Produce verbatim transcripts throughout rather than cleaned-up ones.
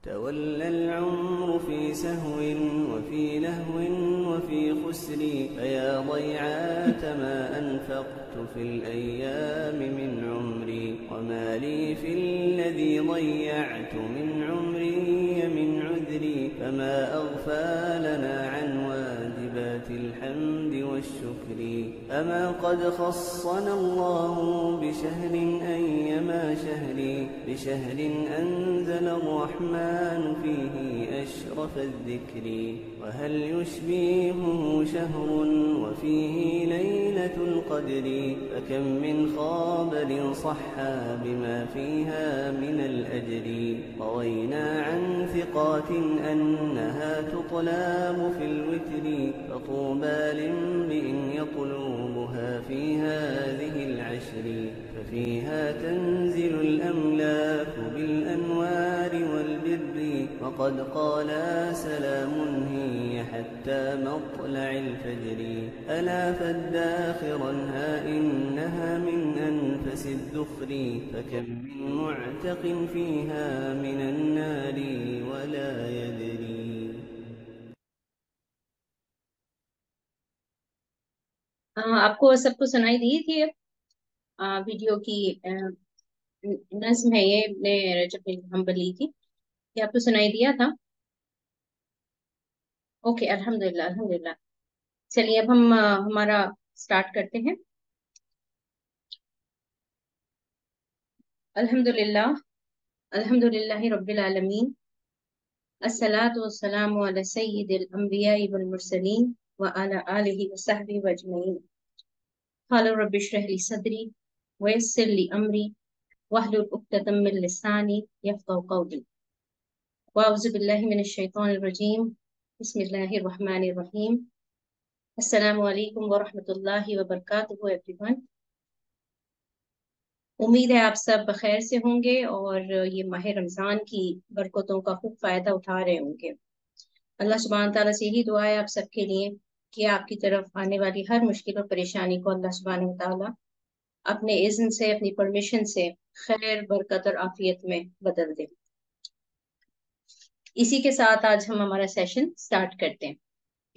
تولى العمر في سهو وفي لهو وفي خسر، فيا ضيعات ما أنفقت في الأيام من عمري، وما لي في الذي ضيعت من عمري من عذري، فما أغفى لنا عن واجبات الحمد والشكر. أما قد خصنا الله بشهر أيما شهر، بشهر أنزل الرحمن فيه أشرف الذكر، وهل يشبهه شهر وفيه ليلة القدر، فكم من خابر صحى بما فيها من الأجر، روينا عن ثقات أنها تطلاب في الوتر، فطوبى لامرئ يطلبها في هذه العشر، ففيها تنزل الأملاك بالأنوار والبر، وقد قال سلام هي حتى مطلع الفجر. ألا فاداخرا ها إنها من أنفس الذخر، فكم من معتق فيها من النار ولا يدري. आ, आपको सबको सुनाई दी थी अब आ, वीडियो की आ, नज्म है ये इब्ने रजब बिन हम्बली की। ये आपको सुनाई दिया था? ओके, अल्हम्दुलिल्लाह अल्हम्दुलिल्लाह। चलिए अब हम आ, हमारा स्टार्ट करते हैं। अल्हम्दुलिल्लाह अल्हम्दुलिल्लाहि रब्बिल आलमीन, अस्सलातु वस्सलामु अला सय्यिदिल अंबियाइ वल मुरसलीन व अला आलिहि व सहबिहि व अजमईन। क़ाल रब्बि इश्रह ली सदरी व यस्सिर ली अमरी वहलुल उक़्दतम मिन लिसानी यफ़क़हू क़ौली। वअऊज़ु बिल्लाहि मिनश शैतानिर रजीम। बिस्मिल्लाहिर रहमानिर रहीम। अस्सलामु अलैकुम व रहमतुल्लाहि व बरकातुहू एवरीवन। उम्मीद है आप सब बखैर से होंगे और ये माह रमज़ान की बरकतों का खूब फ़ायदा उठा रहे होंगे। अल्लाह सुब्हानहू तआला से यही दुआ है आप सबके लिए कि आपकी तरफ आने वाली हर मुश्किल और परेशानी को अल्लाह सुब्हानहू तआला अपने इज़्न से, अपनी परमिशन से खैर, बरकत और आफियत में बदल दे। इसी के साथ आज हम हमारा सेशन स्टार्ट करते हैं।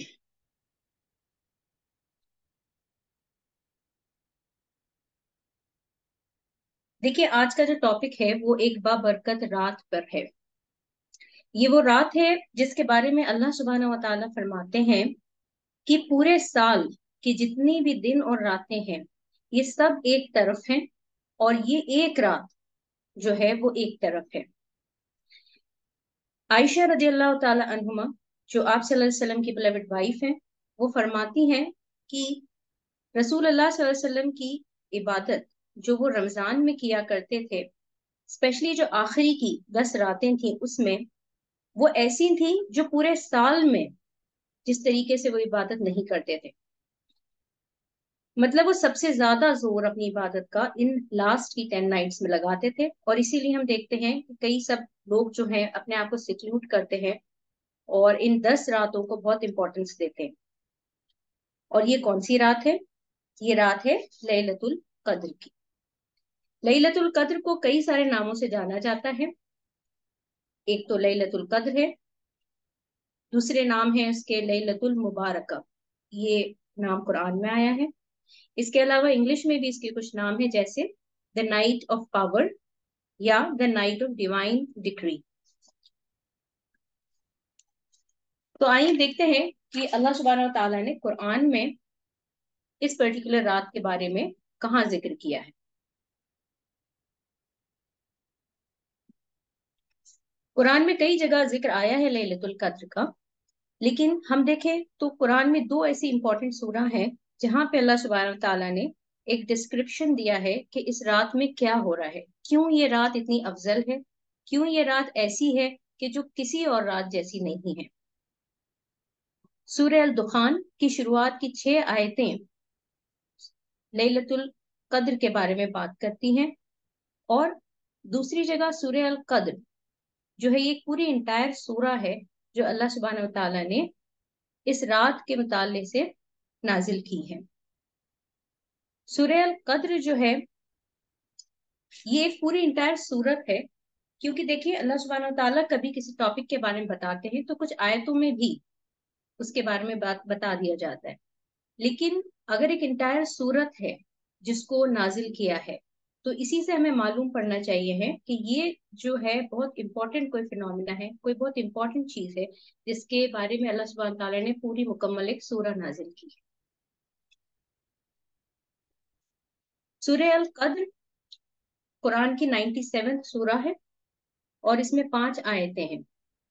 देखिए, आज का जो टॉपिक है वो एक बाबरकत रात पर है। ये वो रात है जिसके बारे में अल्लाह सुब्हानहू व तआला फरमाते हैं कि पूरे साल की जितनी भी दिन और रातें हैं ये सब एक तरफ हैं और ये एक रात जो है वो एक तरफ है। आयशा रजी अल्लाह तआला अन्हुमा, जो आप सल्लल्लाहु अलैहि वसल्लम की बिलवड वाइफ हैं, वो फरमाती हैं कि रसूल अल्लाह सल्लल्लाहु अलैहि वसल्लम की इबादत जो वो रमजान में किया करते थे, स्पेशली जो आखिरी की दस रातें थी उसमें, वो ऐसी थी जो पूरे साल में जिस तरीके से वो इबादत नहीं करते थे। मतलब वो सबसे ज्यादा जोर अपनी इबादत का इन लास्ट की टेन नाइट्स में लगाते थे, और इसीलिए हम देखते हैं कि कई सब लोग जो हैं अपने आप को सिक्लूड करते हैं और इन दस रातों को बहुत इंपॉर्टेंस देते हैं। और ये कौन सी रात है? ये रात है लैलतुल कद्र की। लैलतुल कद्र को कई सारे नामों से जाना जाता है। एक तो लैलतुल कद्र है, दूसरे नाम है उसके लैलतुल मुबारका, ये नाम कुरान में आया है। इसके अलावा इंग्लिश में भी इसके कुछ नाम है, जैसे द नाइट ऑफ पावर या the night of divine decree. तो आइए देखते हैं कि अल्लाह सुब्हानहू व तआला ने कुरान में इस पर्टिकुलर रात के बारे में कहाँ जिक्र किया है। कुरान में कई जगह जिक्र आया है लैलतुल कद्र का, लेकिन हम देखें तो कुरान में दो ऐसी इंपॉर्टेंट सूरा हैं जहां पे अल्लाह सुब्हानहू व तआला ने एक डिस्क्रिप्शन दिया है कि इस रात में क्या हो रहा है, क्यों ये रात इतनी अफजल है, क्यों ये रात ऐसी है कि जो किसी और रात जैसी नहीं है। सूरह अल दुखान की शुरुआत की छह आयतें लैलतुल कद्र के बारे में बात करती हैं, और दूसरी जगह सूरह अल कद्र जो है ये पूरी इंटायर सूरा है जो अल्लाह सुब्हानहू व तआला ने इस रात के मुताले से नाजिल की है। सूरह अल कद्र जो है ये एक पूरी इंटायर सूरत है क्योंकि देखिए अल्लाह सुब्हानहू ताला कभी किसी टॉपिक के बारे में बताते हैं तो कुछ आयतों में भी उसके बारे में बात बता दिया जाता है। लेकिन अगर एक इंटायर सूरत है जिसको नाजिल किया है, तो इसी से हमें मालूम पड़ना चाहिए है कि ये जो है बहुत इंपॉर्टेंट कोई फिनोमिना है, कोई बहुत इंपॉर्टेंट चीज है जिसके बारे में अल्लाह सुब्हानहू ताला ने पूरी मुकम्मल एक सूरह नाजिल की है। सूरह अल कद्र कुरान की नाइन्टी सेवेंथ सूरह है और इसमें पांच आयतें हैं।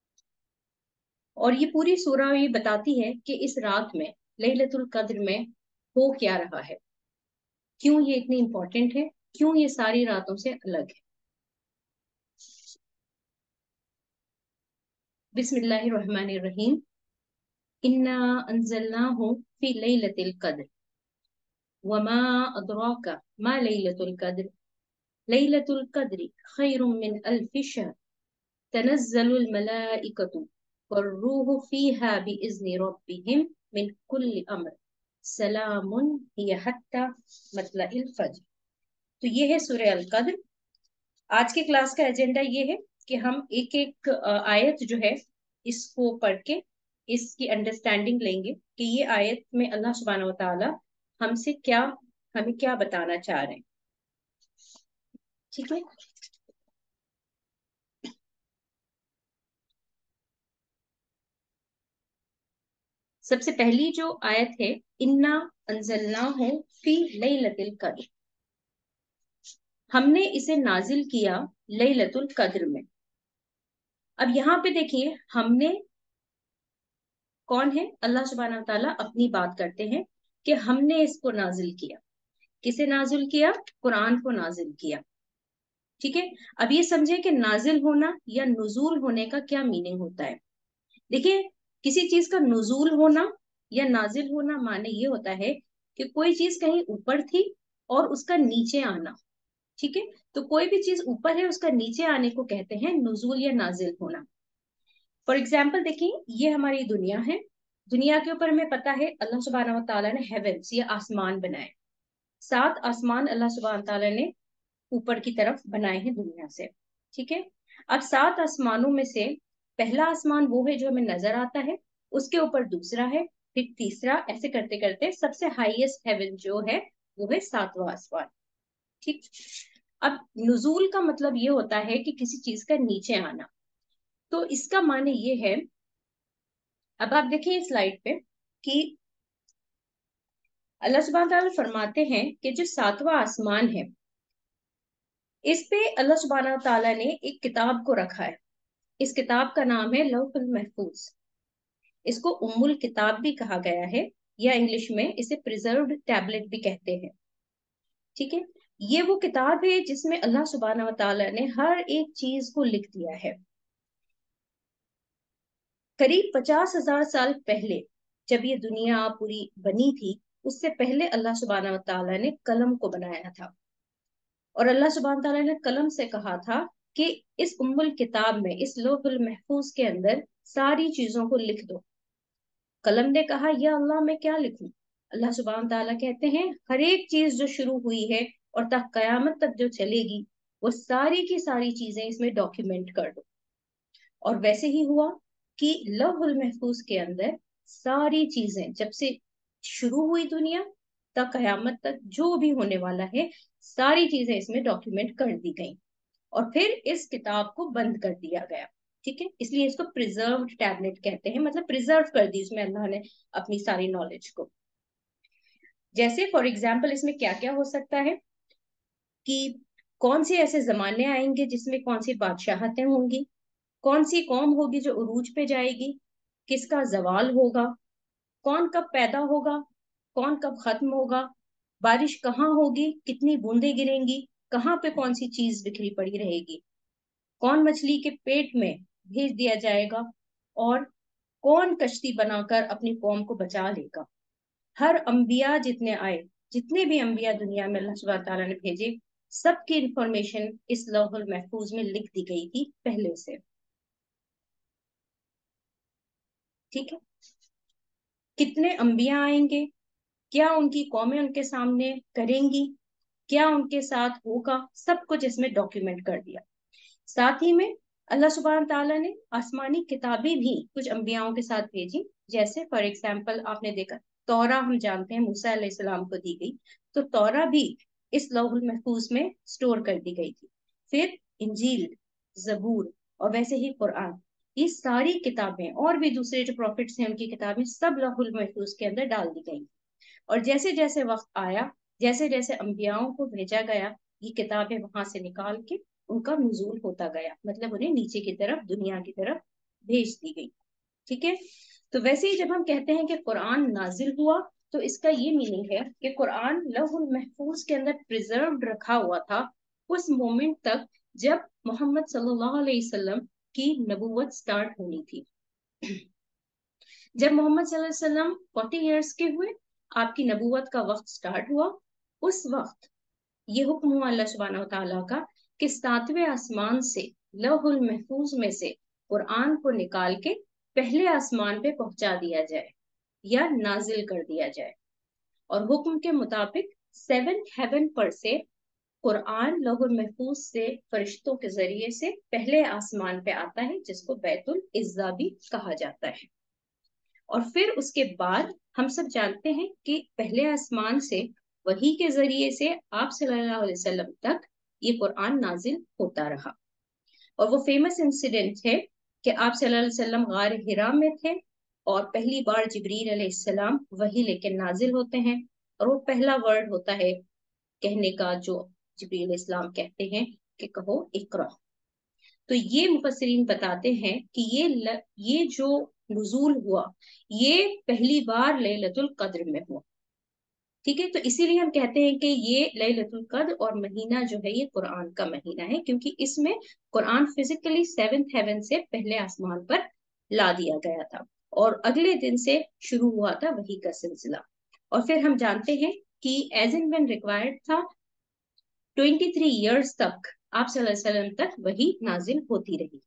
और ये पूरी सूरह ये बताती है कि इस रात में, लैलतुल कद्र में, हो क्या रहा है, क्यों ये इतनी इंपॉर्टेंट है, क्यों ये सारी रातों से अलग है। बिस्मिल्लाहिर्रहमानिर्रहीम। इन्ना अंज़लनाहु फी लैलतिल कद्र वमा अदराका मा लैलतुल कद्र लैलतुल कद्रि खैरुम मिन अल्फि शहर तनज़्ज़लुल मलाइकतु वर्रूहु फीहा बिइज़्नि रब्बिहिम मिन कुल्लि अम्र सलामुन हिय हत्ता मतलइल फज्र। तो ये है सूरह अल कद्र। आज के क्लास का एजेंडा ये है कि हम एक एक आयत जो है इसको पढ़ के इसकी अंडरस्टैंडिंग लेंगे कि ये आयत में अल्लाह सुब्हानहू व तआला हमसे क्या, हमें क्या बताना चाह रहे हैं। ठीक है। सबसे पहली जो आयत है, इन्ना अंज़लनाहु फी लैलतिल कद्र, हमने इसे नाजिल किया लैलतुल कद्र में। अब यहाँ पे देखिए, हमने कौन है? अल्लाह सुब्हानहू ताला अपनी बात करते हैं कि हमने इसको नाजिल किया। किसे नाजिल किया? कुरान को नाजिल किया। ठीक है। अब ये समझे कि नाजिल होना या नुजूल होने का क्या मीनिंग होता है। देखिए, किसी चीज का नुजूल होना या नाजिल होना माने ये होता है कि कोई चीज कहीं ऊपर थी और उसका नीचे आना। ठीक है। तो कोई भी चीज ऊपर है, उसका नीचे आने को कहते हैं नुजूल या नाजिल होना। फॉर एग्जाम्पल देखिए, ये हमारी दुनिया है। दुनिया के ऊपर हमें पता है अल्लाह सुब्हानहू ताला ने हेवेंस या आसमान बनाए। सात आसमान अल्लाह सुब्हानहू ताला ने ऊपर की तरफ बनाए हैं दुनिया से। ठीक है। अब सात आसमानों में से पहला आसमान वो है जो हमें नजर आता है, उसके ऊपर दूसरा है, फिर तीसरा, ऐसे करते करते सबसे हाईएस्ट हेवन जो है वो है सातवां आसमान। ठीक। अब नुजूल का मतलब ये होता है कि किसी चीज का नीचे आना। तो इसका माने ये है, अब आप देखिए स्लाइड पे कि अल्लाह सुब्हानहू तआला फरमाते हैं कि जो सातवां आसमान है, इस पे अल्लाह सुब्हानहू तआला ने एक किताब को रखा है। इस किताब का नाम है लौहुल महफूज। इसको उम्मुल किताब भी कहा गया है, या इंग्लिश में इसे प्रिजर्व्ड टैबलेट भी कहते हैं। ठीक है। ये वो किताब है जिसमें अल्लाह सुब्हानहू तआला ने हर एक चीज को लिख दिया है। करीब पचास हजार साल पहले जब ये दुनिया पूरी बनी थी, उससे पहले अल्लाह सुब्हानहू तआला ने कलम को बनाया था। और अल्लाह सुब्हानहू तआला ने कलम से कहा था कि इस उम्मुल किताब में, इस लौहुल महफूज के अंदर सारी चीजों को लिख दो। कलम ने कहा, या अल्लाह मैं क्या लिखूं? अल्लाह सुब्हानहू तआला कहते हैं, हर एक चीज जो शुरू हुई है और तक कयामत तक जो चलेगी, वो सारी की सारी चीजें इसमें डॉक्यूमेंट कर दो। और वैसे ही हुआ कि लौहुल महफूज के अंदर सारी चीजें, जब से शुरू हुई दुनिया तक कयामत तक जो भी होने वाला है, सारी चीजें इसमें डॉक्यूमेंट कर दी गई और फिर इस किताब को बंद कर दिया गया। ठीक है। इसलिए इसको प्रिजर्व्ड टैबलेट कहते हैं, मतलब प्रिजर्व कर दी उसमें अल्लाह ने अपनी सारी नॉलेज को। जैसे फॉर एग्जाम्पल इसमें क्या क्या हो सकता है कि कौन से ऐसे जमाने आएंगे जिसमें कौन सी बादशाहतें होंगी, कौन सी कौम होगी जो उरूज पे जाएगी, किसका जवाल होगा, कौन कब पैदा होगा, कौन कब खत्म होगा, बारिश कहाँ होगी, कितनी बूंदें गिरेंगी, कहाँ पे कौन सी चीज बिखरी पड़ी रहेगी, कौन मछली के पेट में भेज दिया जाएगा, और कौन कश्ती बनाकर अपनी कौम को बचा लेगा। हर अंबिया जितने आए, जितने भी अंबिया दुनिया में अल्लाह सुब्हानहू तआला ने भेजे, सबकी इंफॉर्मेशन इस लौहुल महफूज में लिख दी गई थी पहले से। ठीक है। कितने अंबिया आएंगे, क्या उनकी कौमें उनके सामने करेंगी, क्या उनके साथ होगा, सब कुछ इसमें डॉक्यूमेंट कर दिया। साथ ही में अल्लाह सुब्हान ताला ने आसमानी किताबें भी कुछ अंबियाओं के साथ भेजी। जैसे फॉर एग्जाम्पल आपने देखा तौरा, हम जानते हैं मूसा अलैहिस्सलाम को दी गई, तो तौरा भी इस लौहुल महफूज में स्टोर कर दी गई थी। फिर इंजील, जबूर और वैसे ही कुरान, ये सारी किताबें और भी दूसरे जो प्रॉफिट्स हैं उनकी किताबें सब लौहुल महफूज के अंदर डाल दी गई। और जैसे जैसे वक्त आया, जैसे जैसे अंबियाओं को भेजा गया, ये किताबें वहां से निकाल के उनका नुजूल होता गया, मतलब उन्हें नीचे की तरफ, दुनिया की तरफ भेज दी गई। ठीक है। तो वैसे ही जब हम कहते हैं कि कुरान नाजिल हुआ, तो इसका ये मीनिंग है कि कुरान लौहुल महफूज के अंदर प्रिजर्व्ड रखा हुआ था उस मोमेंट तक जब मोहम्मद सल्लल्लाहु अलैहि वसल्लम की नबूवत स्टार्ट होनी थी। जब मोहम्मद सल्लल्लाहु अलैहि वसल्लम फोर्टी ईयर्स के हुए, आपकी नबूवत का वक्त स्टार्ट हुआ, उस वक्त ये हुक्म हुआ अल्लाह सुब्हानहू तआला का कि सातवें आसमान से, लौहुल महफूज में से कुरान को निकाल के पहले आसमान पे पहुंचा दिया जाए या नाजिल कर दिया जाए। और हुक्म के मुताबिक सेवेंथ हेवन पर से कुरान लौहुल महफूज से फरिश्तों के जरिए से पहले आसमान पे आता है, जिसको बैतुल इज्जा भी कहा जाता है। और फिर उसके बाद हम सब जानते हैं कि पहले आसमान से वही के जरिए से आप सल्लल्लाहु अलैहि वसल्लम तक ये कुरान नाजिल होता रहा। और वो फेमस इंसिडेंट है कि आप सल्लल्लाहु अलैहि वसल्लम गार हिरा में थे और पहली बार जिब्रील अलैहिस्सलाम वही लेकर नाजिल होते हैं, और वो पहला वर्ड होता है कहने का जो जिब्रील अलैहिस्सलाम कहते हैं कि कहो इकरा। तो ये मुफस्सिरीन बताते हैं कि ये ल, ये जो नुजूल हुआ ये पहली बार लैलतुल कद्र में हुआ। ठीक है। तो इसीलिए हम कहते हैं कि ये लैलतुल कद्र और महीना जो है ये कुरान का महीना है, क्योंकि इसमें कुरान फिजिकली सेवेंथ हेवन से पहले आसमान पर ला दिया गया था और अगले दिन से शुरू हुआ था वही का सिलसिला। और फिर हम जानते हैं कि एज एंड व्हेन रिक्वायर्ड था, ट्वेंटी थ्री ईयर्स तक आप सल्लल्लाहु अलैहि वसल्लम तक वही नाजिल होती रही।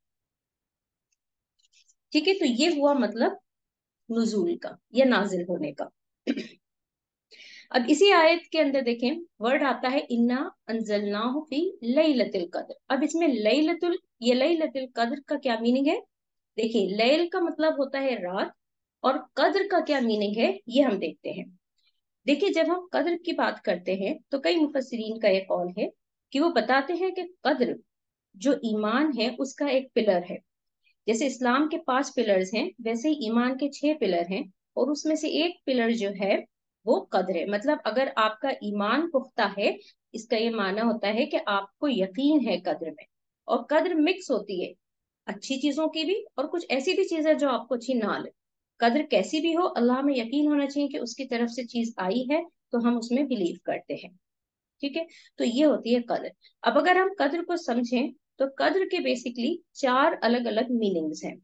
ठीक है। तो ये हुआ मतलब नुजूल का या नाजिल होने का। अब इसी आयत के अंदर देखें, वर्ड आता है इन्ना अंजलनाहु फी लैलतुल कद्र। अब इसमें लैलतुल, ये लैलतुल कद्र का क्या मीनिंग है? देखिए, लैल का मतलब होता है रात, और कद्र का क्या मीनिंग है ये हम देखते हैं। देखिए, जब हम कद्र की बात करते हैं तो कई मुफस्सिरीन का एक कौल है कि वो बताते हैं कि कद्र जो ईमान है उसका एक पिलर है। जैसे इस्लाम के पांच पिलर्स हैं, वैसे ही ईमान के छह पिलर हैं, और उसमें से एक पिलर जो है वो कद्र है। मतलब अगर आपका ईमान पुख्ता है, इसका ये माना होता है कि आपको यकीन है कद्र में। और कद्र मिक्स होती है अच्छी चीजों की भी और कुछ ऐसी भी चीजें जो आपको अच्छी ना लगे। कद्र कैसी भी हो, अल्लाह में यकीन होना चाहिए कि उसकी तरफ से चीज आई है, तो हम उसमें बिलीव करते हैं। ठीक है। तो ये होती है कद्र। अब अगर हम कद्र को समझें तो कद्र के बेसिकली चार अलग अलग मीनिंग्स हैं।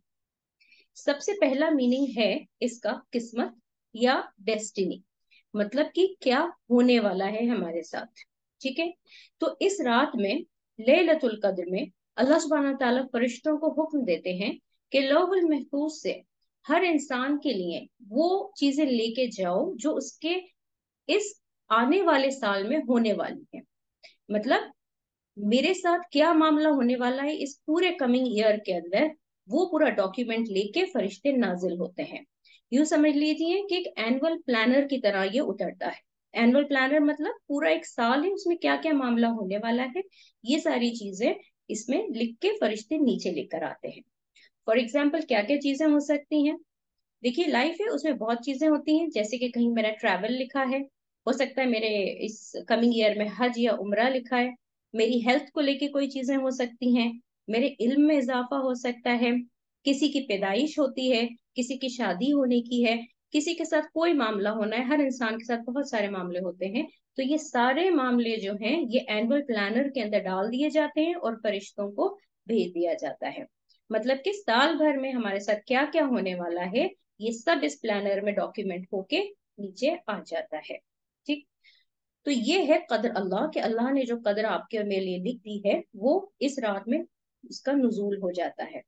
सबसे पहला मीनिंग है इसका किस्मत या डेस्टिनी, मतलब कि क्या होने वाला है हमारे साथ। ठीक है। तो इस रात में, लैलतुल कद्र में, अल्लाह सुब्हानहू तआला फरिश्तों को हुक्म देते हैं कि लौहुल महफूज से हर इंसान के लिए वो चीजें लेके जाओ जो उसके इस आने वाले साल में होने वाली है। मतलब मेरे साथ क्या मामला होने वाला है इस पूरे कमिंग ईयर के अंदर, वो पूरा डॉक्यूमेंट लेके फरिश्ते नाजिल होते हैं। यूं समझ लीजिए कि एक एनुअल प्लानर की तरह ये उतरता है। एनुअल प्लानर मतलब पूरा एक साल है, उसमें क्या क्या मामला होने वाला है, ये सारी चीजें इसमें लिख के फरिश्ते नीचे लेकर आते हैं। फॉर एग्जाम्पल क्या क्या चीजें हो सकती हैं? देखिए, लाइफ है उसमें बहुत चीजें होती हैं, जैसे कि कहीं मेरा ट्रैवल लिखा है, हो सकता है मेरे इस कमिंग ईयर में हज या उम्रा लिखा है। मेरी हेल्थ को लेके कोई चीजें हो सकती हैं, मेरे इल्म में इजाफा हो सकता है, किसी की पैदाइश होती है, किसी की शादी होने की है, किसी के साथ कोई मामला होना है। हर इंसान के साथ बहुत सारे मामले होते हैं। तो ये सारे मामले जो हैं ये एनुअल प्लानर के अंदर डाल दिए जाते हैं और फरिश्तों को भेज दिया जाता है। मतलब कि साल भर में हमारे साथ क्या क्या होने वाला है, ये सब इस प्लानर में डॉक्यूमेंट होके नीचे आ जाता है। ठीक। तो ये है कद्र अल्लाह के, अल्लाह ने जो कद्र आपके और मेरे लिए लिख दी है वो इस रात में उसका नुजूल हो जाता है।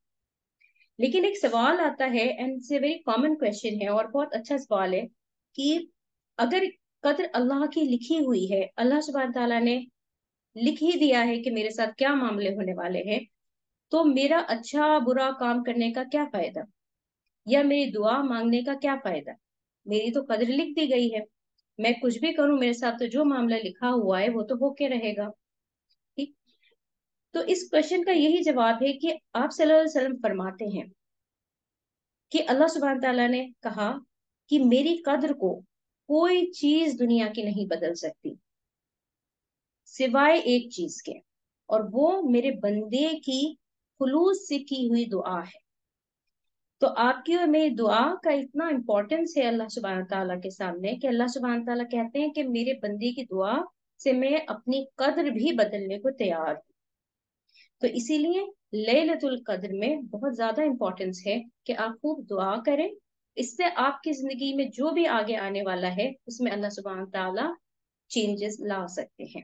लेकिन एक सवाल आता है, and it's a very common question है और बहुत अच्छा सवाल है, कि अगर कद्र अल्लाह की लिखी हुई है, अल्लाह सुब्हान ताला ने लिख ही दिया है कि मेरे साथ क्या मामले होने वाले हैं, तो मेरा अच्छा बुरा काम करने का क्या फायदा, या मेरी दुआ मांगने का क्या फायदा। मेरी तो कदर लिख दी गई है, मैं कुछ भी करूं मेरे साथ तो जो मामला लिखा हुआ है वो तो होके रहेगा। ठीक। तो इस क्वेश्चन का यही जवाब है कि आप सल्लल्लाहु अलैहि वसल्लम फरमाते हैं कि अल्लाह सुब्हान तआला ने कहा कि मेरी कद्र को कोई चीज दुनिया की नहीं बदल सकती सिवाय एक चीज के, और वो मेरे बंदे की खुलूस से की हुई दुआ है। तो आपकी और मेरी दुआ का इतना इम्पोर्टेंस है अल्लाह सुब्हान तआला के सामने कि अल्लाह सुब्हान तआला कहते हैं कि मेरे बंदे की दुआ से मैं अपनी कद्र भी बदलने को तैयार हूँ। तो इसीलिए लैलतुल कद्र में बहुत ज्यादा इम्पोर्टेंस है कि आप खूब दुआ करें। इससे आपकी जिंदगी में जो भी आगे आने वाला है उसमें अल्लाह सुब्हान तआला चेंजेस ला सकते हैं।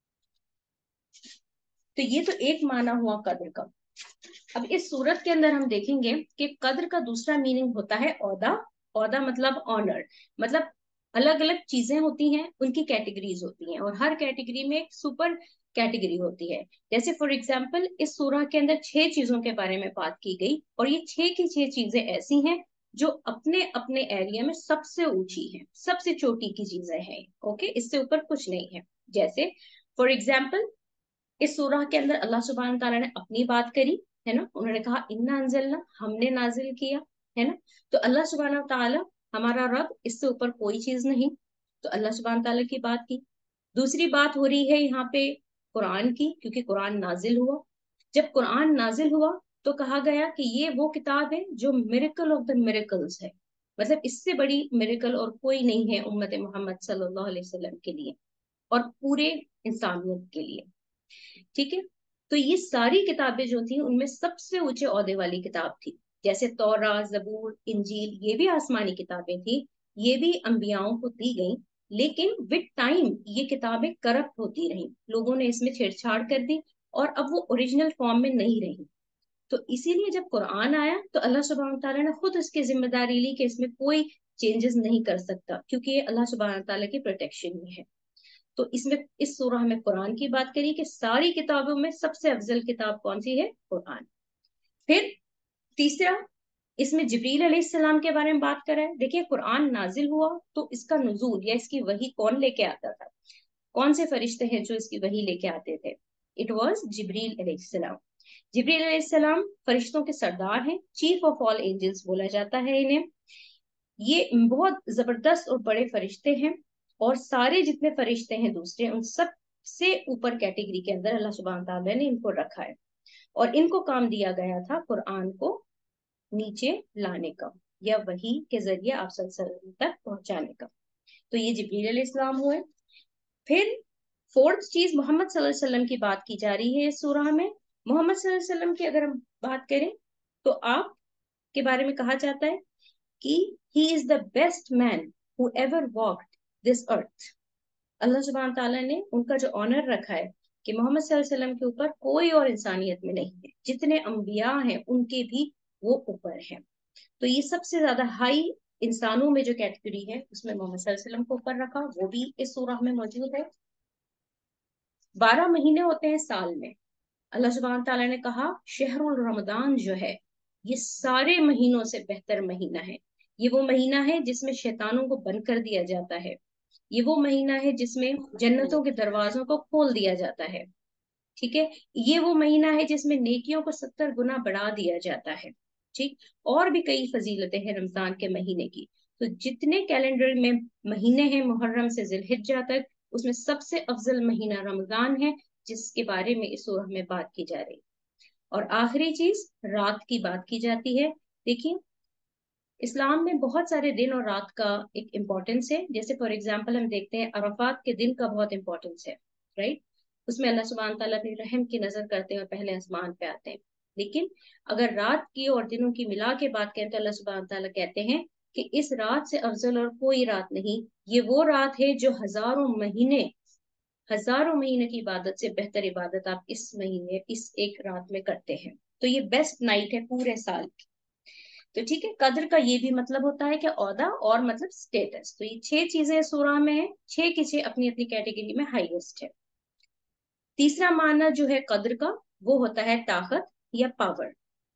तो ये तो एक माना हुआ कद्र का। अब इस सूरत के अंदर हम देखेंगे कि कद्र का दूसरा मीनिंग होता है औदा। औदा मतलब ऑनर, मतलब अलग अलग चीजें होती हैं, उनकी कैटेगरीज होती हैं, और हर कैटेगरी में एक सुपर कैटेगरी होती है। जैसे फॉर एग्जाम्पल इस सूरह के अंदर छह चीजों के बारे में बात की गई, और ये छह की छह चीजें ऐसी हैं जो अपने अपने एरिया में सबसे ऊंची हैं, सबसे चोटी की चीजें हैं। ओके, इससे ऊपर कुछ नहीं है। जैसे फॉर एग्जाम्पल इस सूरह के अंदर अल्लाह सुब्हान तआला ने अपनी बात करी है ना, उन्होंने कहा इन्ना अंजलना, हमने नाजिल किया, है ना। तो अल्लाह सुब्हान तआला हमारा रब, इससे ऊपर कोई चीज नहीं। तो अल्लाह सुब्हान तआला की बात की। दूसरी बात हो रही है यहाँ पे कुरान की, क्योंकि कुरान नाजिल हुआ। जब कुरान नाजिल हुआ तो कहा गया कि ये वो किताब है जो मिरेकल ऑफ द मिरेकल्स है, मतलब इससे बड़ी मिरेकल और कोई नहीं है उम्मत मोहम्मद सल्लल्लाहु अलैहि वसल्लम के लिए और पूरे इंसानियत के लिए। ठीक है। तो ये सारी किताबें जो थी उनमें सबसे ऊंचे ओहदे वाली किताब थी। जैसे तौरा, जबूर, इंजील, ये भी आसमानी किताबें थी, ये भी अंबियाओं को दी गई। लेकिन विद टाइम ये किताबें करप्ट होती रही, लोगों ने इसमें छेड़छाड़ कर दी और अब वो ओरिजिनल फॉर्म में नहीं रही। तो इसीलिए जब कुरान आया तो अल्लाह सुब्हान तआला ने खुद इसकी जिम्मेदारी ली कि इसमें कोई चेंजेस नहीं कर सकता, क्योंकि ये अल्लाह सुब्हान तआला की प्रोटेक्शन में है। तो इसमें इस सूरह में कुरान की बात करी कि सारी किताबों में सबसे अफजल किताब कौन सी है, कुरान। फिर तीसरा, इसमें जिब्रील अलैहिस्सलाम के बारे में बात करा है। देखिए कुरान नाजिल हुआ तो इसका नुजूल या इसकी वही कौन लेके आता था, कौन से फरिश्ते हैं जो इसकी वही लेके आते थे। इट वॉज जिब्रील अलैहिस्सलाम। जिब्रील अलैहिस्सलाम फरिश्तों के सरदार हैं, चीफ ऑफ ऑल एंजल्स बोला जाता है इन्हें। ये बहुत जबरदस्त और बड़े फरिश्ते हैं, और सारे जितने फरिश्ते हैं दूसरे उन सब से ऊपर कैटेगरी के अंदर अल्लाह सुब्हान तआला ने इनको रखा है। और इनको काम दिया गया था कुरान को नीचे लाने का, या वही के जरिए आप सल्लल्लाहु अलैहि वसल्लम तक पहुंचाने का। तो ये जिब्रील अलैहिस्सलाम हुए। फिर फोर्थ चीज मोहम्मद सल्लल्लाहु अलैहि वसल्लम की बात की जा रही है इस सूरह में। मोहम्मद सल्लल्लाहु अलैहि वसल्लम की अगर हम बात करें तो आप के बारे में कहा जाता है कि he is the best man who ever walked this earth. अल्लाह सुब्हान तआला ने उनका जो ऑनर रखा है कि मोहम्मद सल्लल्लाहु अलैहि वसल्लम के ऊपर कोई और इंसानियत में नहीं है, जितने अंबिया हैं उनके भी वो ऊपर हैं। तो ये सबसे ज्यादा हाई इंसानों में जो कैटेगरी है उसमें मोहम्मद सल्लल्लाहु अलैहि वसल्लम को ऊपर रखा, वो भी इस सूरह में मौजूद है। बारह महीने होते हैं साल में। अल्लाह सुब्हान तआला ने कहा शहरुल रमदान जो है ये सारे महीनों से बेहतर महीना है। ये वो महीना है जिसमें शैतानों को बंद कर दिया जाता है। ये वो महीना है जिसमें जन्नतों के दरवाजों को खोल दिया जाता है। ठीक है। ये वो महीना है जिसमें नेकियों को सत्तर गुना बढ़ा दिया जाता है। ठीक। और भी कई फजीलतें हैं रमजान के महीने की। तो जितने कैलेंडर में महीने हैं मुहर्रम से जिलहिज्जा तक, उसमें सबसे अफजल महीना रमजान है, जिसके बारे में इस सूरह में बात की जा रही। और आखिरी चीज रात की बात की जाती है। देखिए इस्लाम में बहुत सारे दिन और रात का एक इम्पोर्टेंस है। जैसे फॉर एग्जाम्पल हम देखते हैं अरफात के दिन का बहुत इंपॉर्टेंस है, राइट। उसमें अल्लाह सुब्हान तआला अपनी रहम की नजर करते हैं और पहले आसमान पे आते हैं। लेकिन अगर रात की और दिनों की मिला के बात करें तो अल्लाह सुब्हान तआला कहते हैं कि इस रात से अफजल और कोई रात नहीं। ये वो रात है जो हजारों महीने हजारों महीने की इबादत से बेहतर इबादत आप इस महीने इस एक रात में करते हैं। तो ये बेस्ट नाइट है पूरे साल की। तो ठीक है, कद्र का ये भी मतलब होता है कि औदा और मतलब स्टेटस। तो ये छह चीजें सूरह में है, छह की छह अपनी अपनी कैटेगरी में हाईएस्ट है। तीसरा माना जो है कद्र का वो होता है ताकत, या पावर।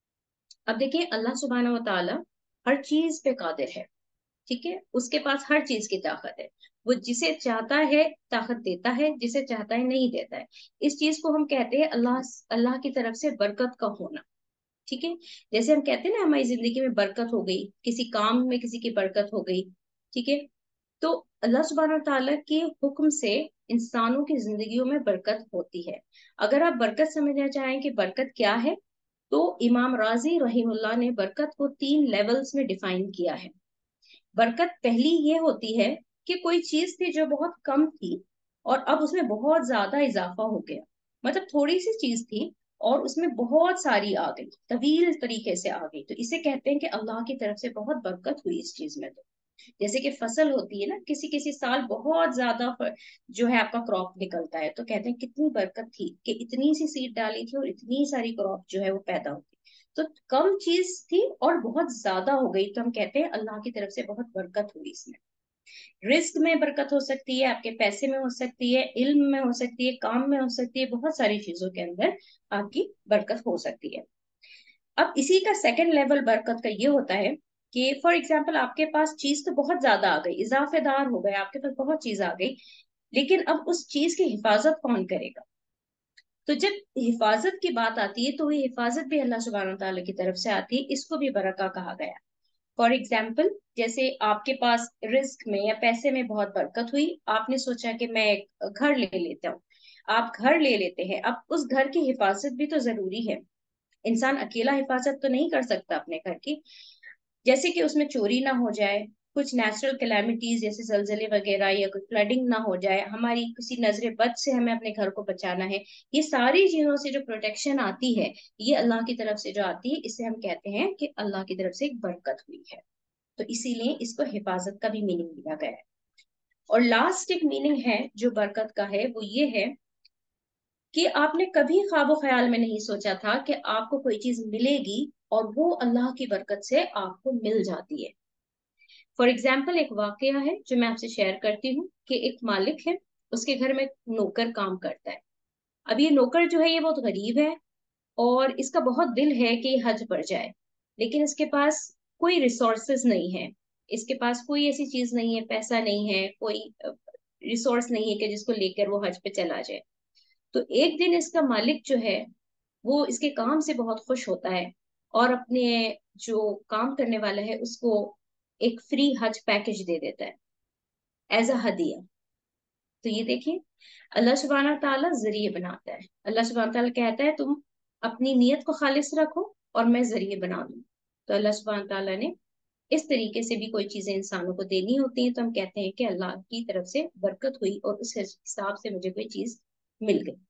अब देखिए अल्लाह सुब्हानहू व तआला हर चीज पे कादिर है, ठीक है, उसके पास हर चीज की ताकत है। वो जिसे चाहता है ताकत देता है, जिसे चाहता है नहीं देता है। इस चीज को हम कहते हैं अल्लाह अल्लाह की तरफ से बरकत का होना, ठीक है। जैसे हम कहते हैं ना हमारी जिंदगी में बरकत हो गई, किसी काम में किसी की बरकत हो गई, ठीक है। तो अल्लाह सुब्हानहू तआला के हुक्म से इंसानों की जिंदगियों में बरकत होती है। अगर आप बरकत समझना चाहें कि बरकत क्या है, तो इमाम राजी रहीमुल्लाह ने बरकत को तीन लेवल्स में डिफाइन किया है। बरकत पहली ये होती है कि कोई चीज थी जो बहुत कम थी और अब उसमें बहुत ज्यादा इजाफा हो गया। मतलब थोड़ी सी चीज थी और उसमें बहुत सारी आ गई, तवील तरीके से आ गई, तो इसे कहते हैं कि अल्लाह की तरफ से बहुत बरकत हुई इस चीज में। तो जैसे कि फसल होती है ना, किसी किसी साल बहुत ज्यादा फ- जो है आपका क्रॉप निकलता है, तो कहते हैं कितनी बरकत थी कि इतनी सी सीड डाली थी और इतनी सारी क्रॉप जो है वो पैदा होती। तो कम चीज थी और बहुत ज्यादा हो गई, तो हम कहते हैं अल्लाह की तरफ से बहुत बरकत हुई इसमें। रिस्क में बरकत हो सकती है, आपके पैसे में हो सकती है, इल्म में हो सकती है, काम में हो सकती है, बहुत सारी चीजों के अंदर आपकी बरकत हो सकती है। अब इसी का सेकंड लेवल बरकत का ये होता है कि फॉर एग्जाम्पल आपके पास चीज तो बहुत ज्यादा आ गई, इजाफेदार हो गए, आपके पास बहुत चीज आ गई, लेकिन अब उस चीज की हिफाजत कौन करेगा। तो जब हिफाजत की बात आती है तो ये हिफाजत भी अल्लाह सुब्हानहू तआला की तरफ से आती है, इसको भी बरका कहा गया। फॉर एग्जाम्पल जैसे आपके पास रिस्क में या पैसे में बहुत बरकत हुई, आपने सोचा कि मैं एक घर ले लेता हूँ। आप घर ले लेते हैं, अब उस घर की हिफाजत भी तो जरूरी है। इंसान अकेला हिफाजत तो नहीं कर सकता अपने घर की। जैसे कि उसमें चोरी ना हो जाए, कुछ नेचुरल कैलामिटीज जैसे जलजले वगैरह या कोई फ्लडिंग ना हो जाए, हमारी किसी नजरे बद से हमें अपने घर को बचाना है। ये सारी चीजों से जो प्रोटेक्शन आती है, ये अल्लाह की तरफ से जो आती है, इसे हम कहते हैं कि अल्लाह की तरफ से एक बरकत हुई है। तो इसीलिए इसको हिफाजत का भी मीनिंग दिया गया है। और लास्ट एक मीनिंग है जो बरकत का है, वो ये है कि आपने कभी ख्वाबो ख्याल में नहीं सोचा था कि आपको कोई चीज मिलेगी और वो अल्लाह की बरकत से आपको मिल जाती है। फॉर एग्जाम्पल एक वाकया है जो मैं आपसे शेयर करती हूँ कि एक मालिक है, उसके घर में नौकर काम करता है। अब ये नौकर जो है ये बहुत गरीब है और इसका बहुत दिल है कि ये हज पर जाए, लेकिन इसके पास कोई रिसोर्सेज नहीं है। इसके पास कोई ऐसी चीज नहीं है, पैसा नहीं है, कोई रिसोर्स नहीं है कि जिसको लेकर वो हज पे चला जाए। तो एक दिन इसका मालिक जो है वो इसके काम से बहुत खुश होता है और अपने जो काम करने वाला है उसको एक फ्री हज पैकेज दे देता है एज अ हदिया। तो ये देखिए अल्लाह सुब्हानहू तआला जरिए बनाता है। अल्लाह सुब्हानहू तआला कहता है तुम अपनी नीयत को खालिस रखो और मैं जरिए बना दूं। तो अल्लाह सुब्हानहू तआला ने इस तरीके से भी कोई चीजें इंसानों को देनी होती हैं, तो हम कहते हैं कि अल्लाह की तरफ से बरकत हुई और उस हिसाब से मुझे कोई चीज मिल गई।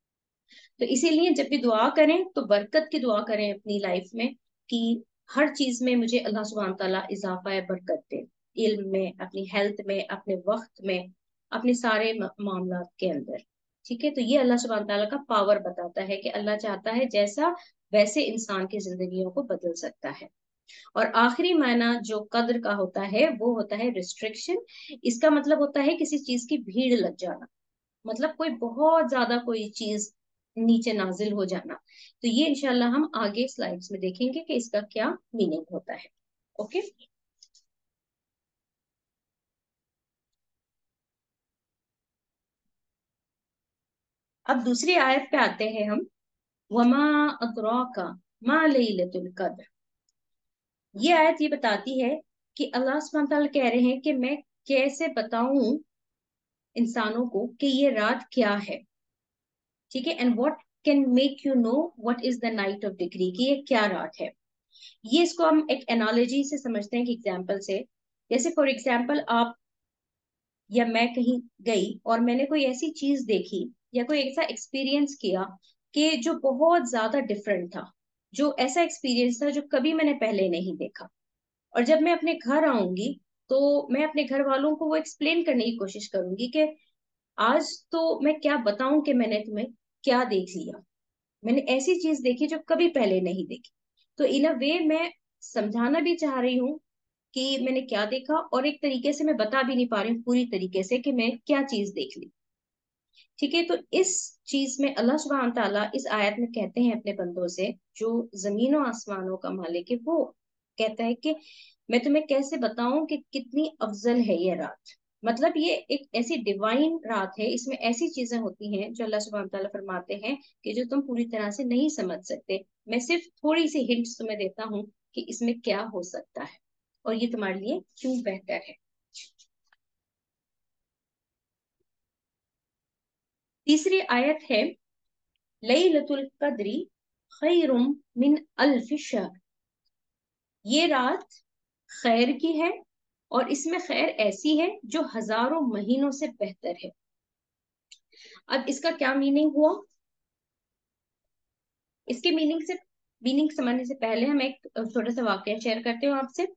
तो इसीलिए जब भी दुआ करें तो बरकत की दुआ करें अपनी लाइफ में, कि हर चीज में मुझे अल्लाह सुब्हानहू तआला इजाफा है बरकत दे। इल्म में, अपनी हेल्थ में, अपने वक्त में, अपने सारे मामला के अंदर, ठीक है। तो ये अल्लाह सुब्हानहू तआला का पावर बताता है कि अल्लाह चाहता है जैसा वैसे इंसान की जिंदगियों को बदल सकता है। और आखिरी मायना जो कद्र का होता है वो होता है रिस्ट्रिक्शन। इसका मतलब होता है किसी चीज की भीड़ लग जाना, मतलब कोई बहुत ज्यादा कोई चीज नीचे नाजिल हो जाना। तो ये इंशाल्लाह हम आगे स्लाइड्स में देखेंगे कि इसका क्या मीनिंग होता है। ओके। अब दूसरी आयत पे आते हैं हम। वमा अदराका मा लैलतुल कद्र। ये आयत ये बताती है कि अल्लाह सुब्हानहू तआला कह रहे हैं कि मैं कैसे बताऊं इंसानों को कि ये रात क्या है, ठीक है। And what can make you know what is the night of decree, कि ये क्या रात है। ये इसको हम एक एनालॉजी से समझते हैं कि एग्जाम्पल से। जैसे फॉर एग्जाम्पल आप या मैं कहीं गई और मैंने कोई ऐसी चीज देखी या कोई ऐसा एक्सपीरियंस किया कि जो बहुत ज्यादा डिफरेंट था, जो ऐसा एक्सपीरियंस था जो कभी मैंने पहले नहीं देखा। और जब मैं अपने घर आऊंगी तो मैं अपने घर वालों को वो एक्सप्लेन करने की कोशिश करूंगी कि आज तो मैं क्या बताऊं कि मैंने तुम्हें क्या देख लिया। मैंने ऐसी चीज देखी जो कभी पहले नहीं देखी। तो इन अ वे मैं समझाना भी चाह रही हूँ कि मैंने क्या देखा, और एक तरीके से मैं बता भी नहीं पा रही हूँ पूरी तरीके से कि मैं क्या चीज देख ली। ठीक है, तो इस चीज में अल्लाह सुब्हान ताला इस आयत में कहते हैं अपने बंदों से, जो जमीनों आसमानों का मालिक है, वो कहता है कि मैं तुम्हें कैसे बताऊं कि कितनी अफजल है ये रात। मतलब ये एक ऐसी डिवाइन रात है, इसमें ऐसी चीजें होती हैं जो अल्लाह सुब्हान ताला फरमाते हैं कि जो तुम पूरी तरह से नहीं समझ सकते। मैं सिर्फ थोड़ी सी हिंट्स तुम्हें देता हूँ कि इसमें क्या हो सकता है और ये तुम्हारे लिए क्यों बेहतर है। तीसरी आयत है, लैलतुल कद्री खैरुम मिन अल्फ शहर। ये रात खैर की है और इसमें खैर ऐसी है जो हजारों महीनों से बेहतर है। अब इसका क्या मीनिंग हुआ? इसके मीनिंग से मीनिंग समझने से पहले हम एक छोटा सा वाकया शेयर करते हो आपसे।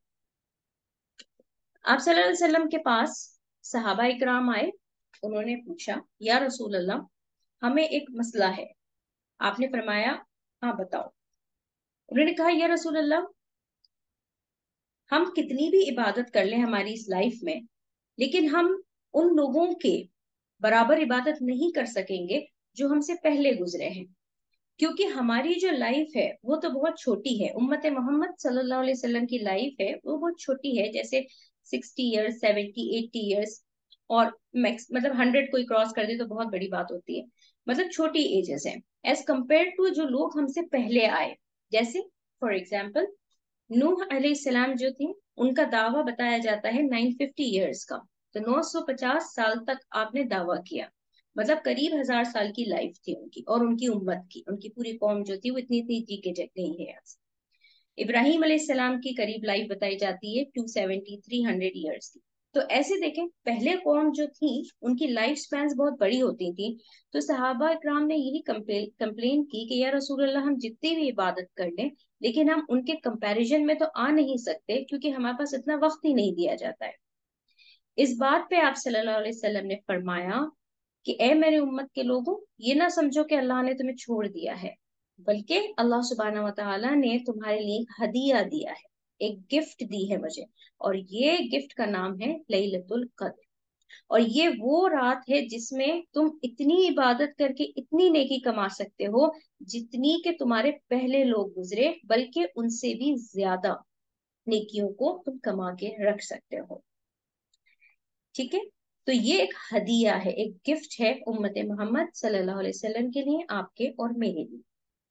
आप सल्लल्लाहु अलैहि वसल्लम के पास सहाबा इकराम आए। उन्होंने पूछा, या रसूल अल्लाह, हमें एक मसला है। आपने फरमाया, हाँ बताओ। उन्होंने कहा, या रसूल अल्लाह, हम कितनी भी इबादत कर लें हमारी इस लाइफ में, लेकिन हम उन लोगों के बराबर इबादत नहीं कर सकेंगे जो हमसे पहले गुजरे हैं, क्योंकि हमारी जो लाइफ है वो तो बहुत छोटी है। उम्मत मोहम्मद सल्लल्लाहु अलैहि वसल्लम की लाइफ है वो बहुत छोटी है, जैसे sixty years, seventy, eighty years, और मैक्स मतलब हंड्रेड कोई क्रॉस कर दे तो बहुत बड़ी बात होती है। मतलब छोटी एजेस हैं एज कंपेयर टू जो लोग हमसे पहले आए। जैसे फॉर एग्जाम्पल नूह अलैहिस्सलाम जो थे, उनका दावा बताया जाता है नाइन फिफ्टी ईयर्स का। तो नौ सौ पचास साल तक आपने दावा किया, मतलब करीब हजार साल की लाइफ थी उनकी और उनकी उम्मत की, उनकी पूरी कौम जो थी वो इतनी इतनी जी के गई है आज। इब्राहिम अलैहिस्सलाम की करीब लाइफ बताई जाती है two seventy, three hundred years की। तो ऐसे देखें, पहले कौम जो थी उनकी लाइफ स्पैन बहुत बड़ी होती थी। तो सहाबा इकराम ने यही कंप्लेन की कि या रसूल अल्लाह, हम जितनी भी इबादत कर लें लेकिन हम उनके कंपैरिजन में तो आ नहीं सकते, क्योंकि हमारे पास इतना वक्त ही नहीं दिया जाता है। इस बात पे आप सल्लल्लाहु अलैहि वसल्लम ने फरमाया कि ए मेरे उम्मत के लोगों, ये ना समझो कि अल्लाह ने तुम्हें छोड़ दिया है, बल्कि अल्लाह सुब्हानहू व तआला ने तुम्हारे लिए एक हदिया दिया है, एक गिफ्ट दी है मुझे। और ये गिफ्ट का नाम है लैलतुल कद्र। और ये वो रात है जिसमें तुम इतनी इबादत करके इतनी नेकी कमा सकते हो जितनी के तुम्हारे पहले लोग गुजरे, बल्कि उनसे भी ज्यादा नेकियों को तुम कमा के रख सकते हो। ठीक है, तो ये एक हदिया है, एक गिफ्ट है उम्मत मोहम्मद सल्लल्लाहु अलैहि वसल्लम के लिए, आपके और मेरे लिए।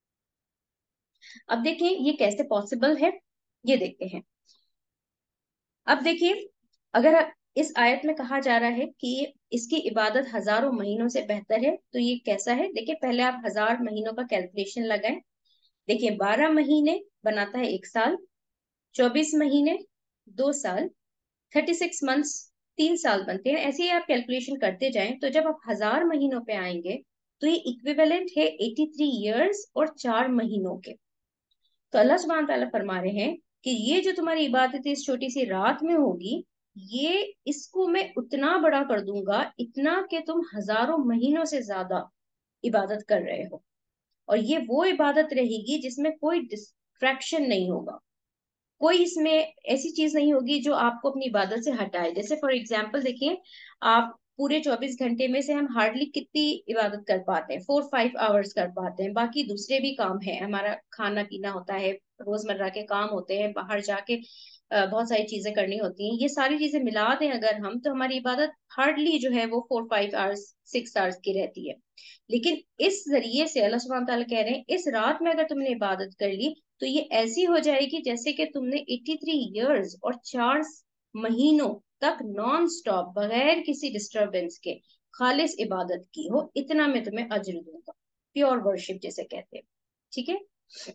अब देखिए ये कैसे पॉसिबल है, ये देखते हैं। अब देखिए, अगर इस आयत में कहा जा रहा है कि इसकी इबादत हजारों महीनों से बेहतर है, तो ये कैसा है? देखिए, पहले आप हजार महीनों का कैलकुलेशन लगाएं। देखिए, बारह महीने बनाता है एक साल, चौबीस महीने दो साल, थर्टी सिक्स मंथ्स तीन साल बनते हैं। ऐसे ही आप कैलकुलेशन करते जाएं, तो जब आप हजार महीनों पे आएंगे तो ये इक्विवेलेंट है एटी थ्री ईयर्स और चार महीनों के। तो अल्लाह सुब्हान तआला फरमा रहे हैं कि ये जो तुम्हारी इबादत इस छोटी सी रात में होगी, ये इसको मैं उतना बड़ा कर दूंगा, इतना कि तुम हजारों महीनों से ज्यादा इबादत कर रहे हो। और ये वो इबादत रहेगी जिसमें कोई डिस्ट्रैक्शन नहीं होगा, कोई इसमें ऐसी चीज नहीं होगी जो आपको अपनी इबादत से हटाए। जैसे फॉर एग्जाम्पल देखिए, आप पूरे चौबीस घंटे में से हम हार्डली कितनी इबादत कर पाते हैं? फोर फाइव आवर्स कर पाते हैं। बाकी दूसरे भी काम है, हमारा खाना पीना होता है, रोजमर्रा के काम होते हैं, बाहर जाके अ, बहुत सारी चीजें करनी होती हैं। ये सारी चीजें मिला दें अगर हम, तो हमारी इबादत हार्डली जो है वो four five hours, six hours की रहती है। लेकिन इस जरिए से अल्लाह सुब्हान तआला कह रहे हैं, इस रात में अगर तुमने इबादत कर ली तो ये ऐसी हो जाएगी जैसे कि तुमने एटी थ्री इयर्स और चार महीनों तक नॉन स्टॉप, बगैर किसी डिस्टरबेंस के खालिस इबादत की हो। इतना मैं तुम्हें अज्र दूंगा, प्योर वर्शिप जिसे कहते हैं। ठीक है,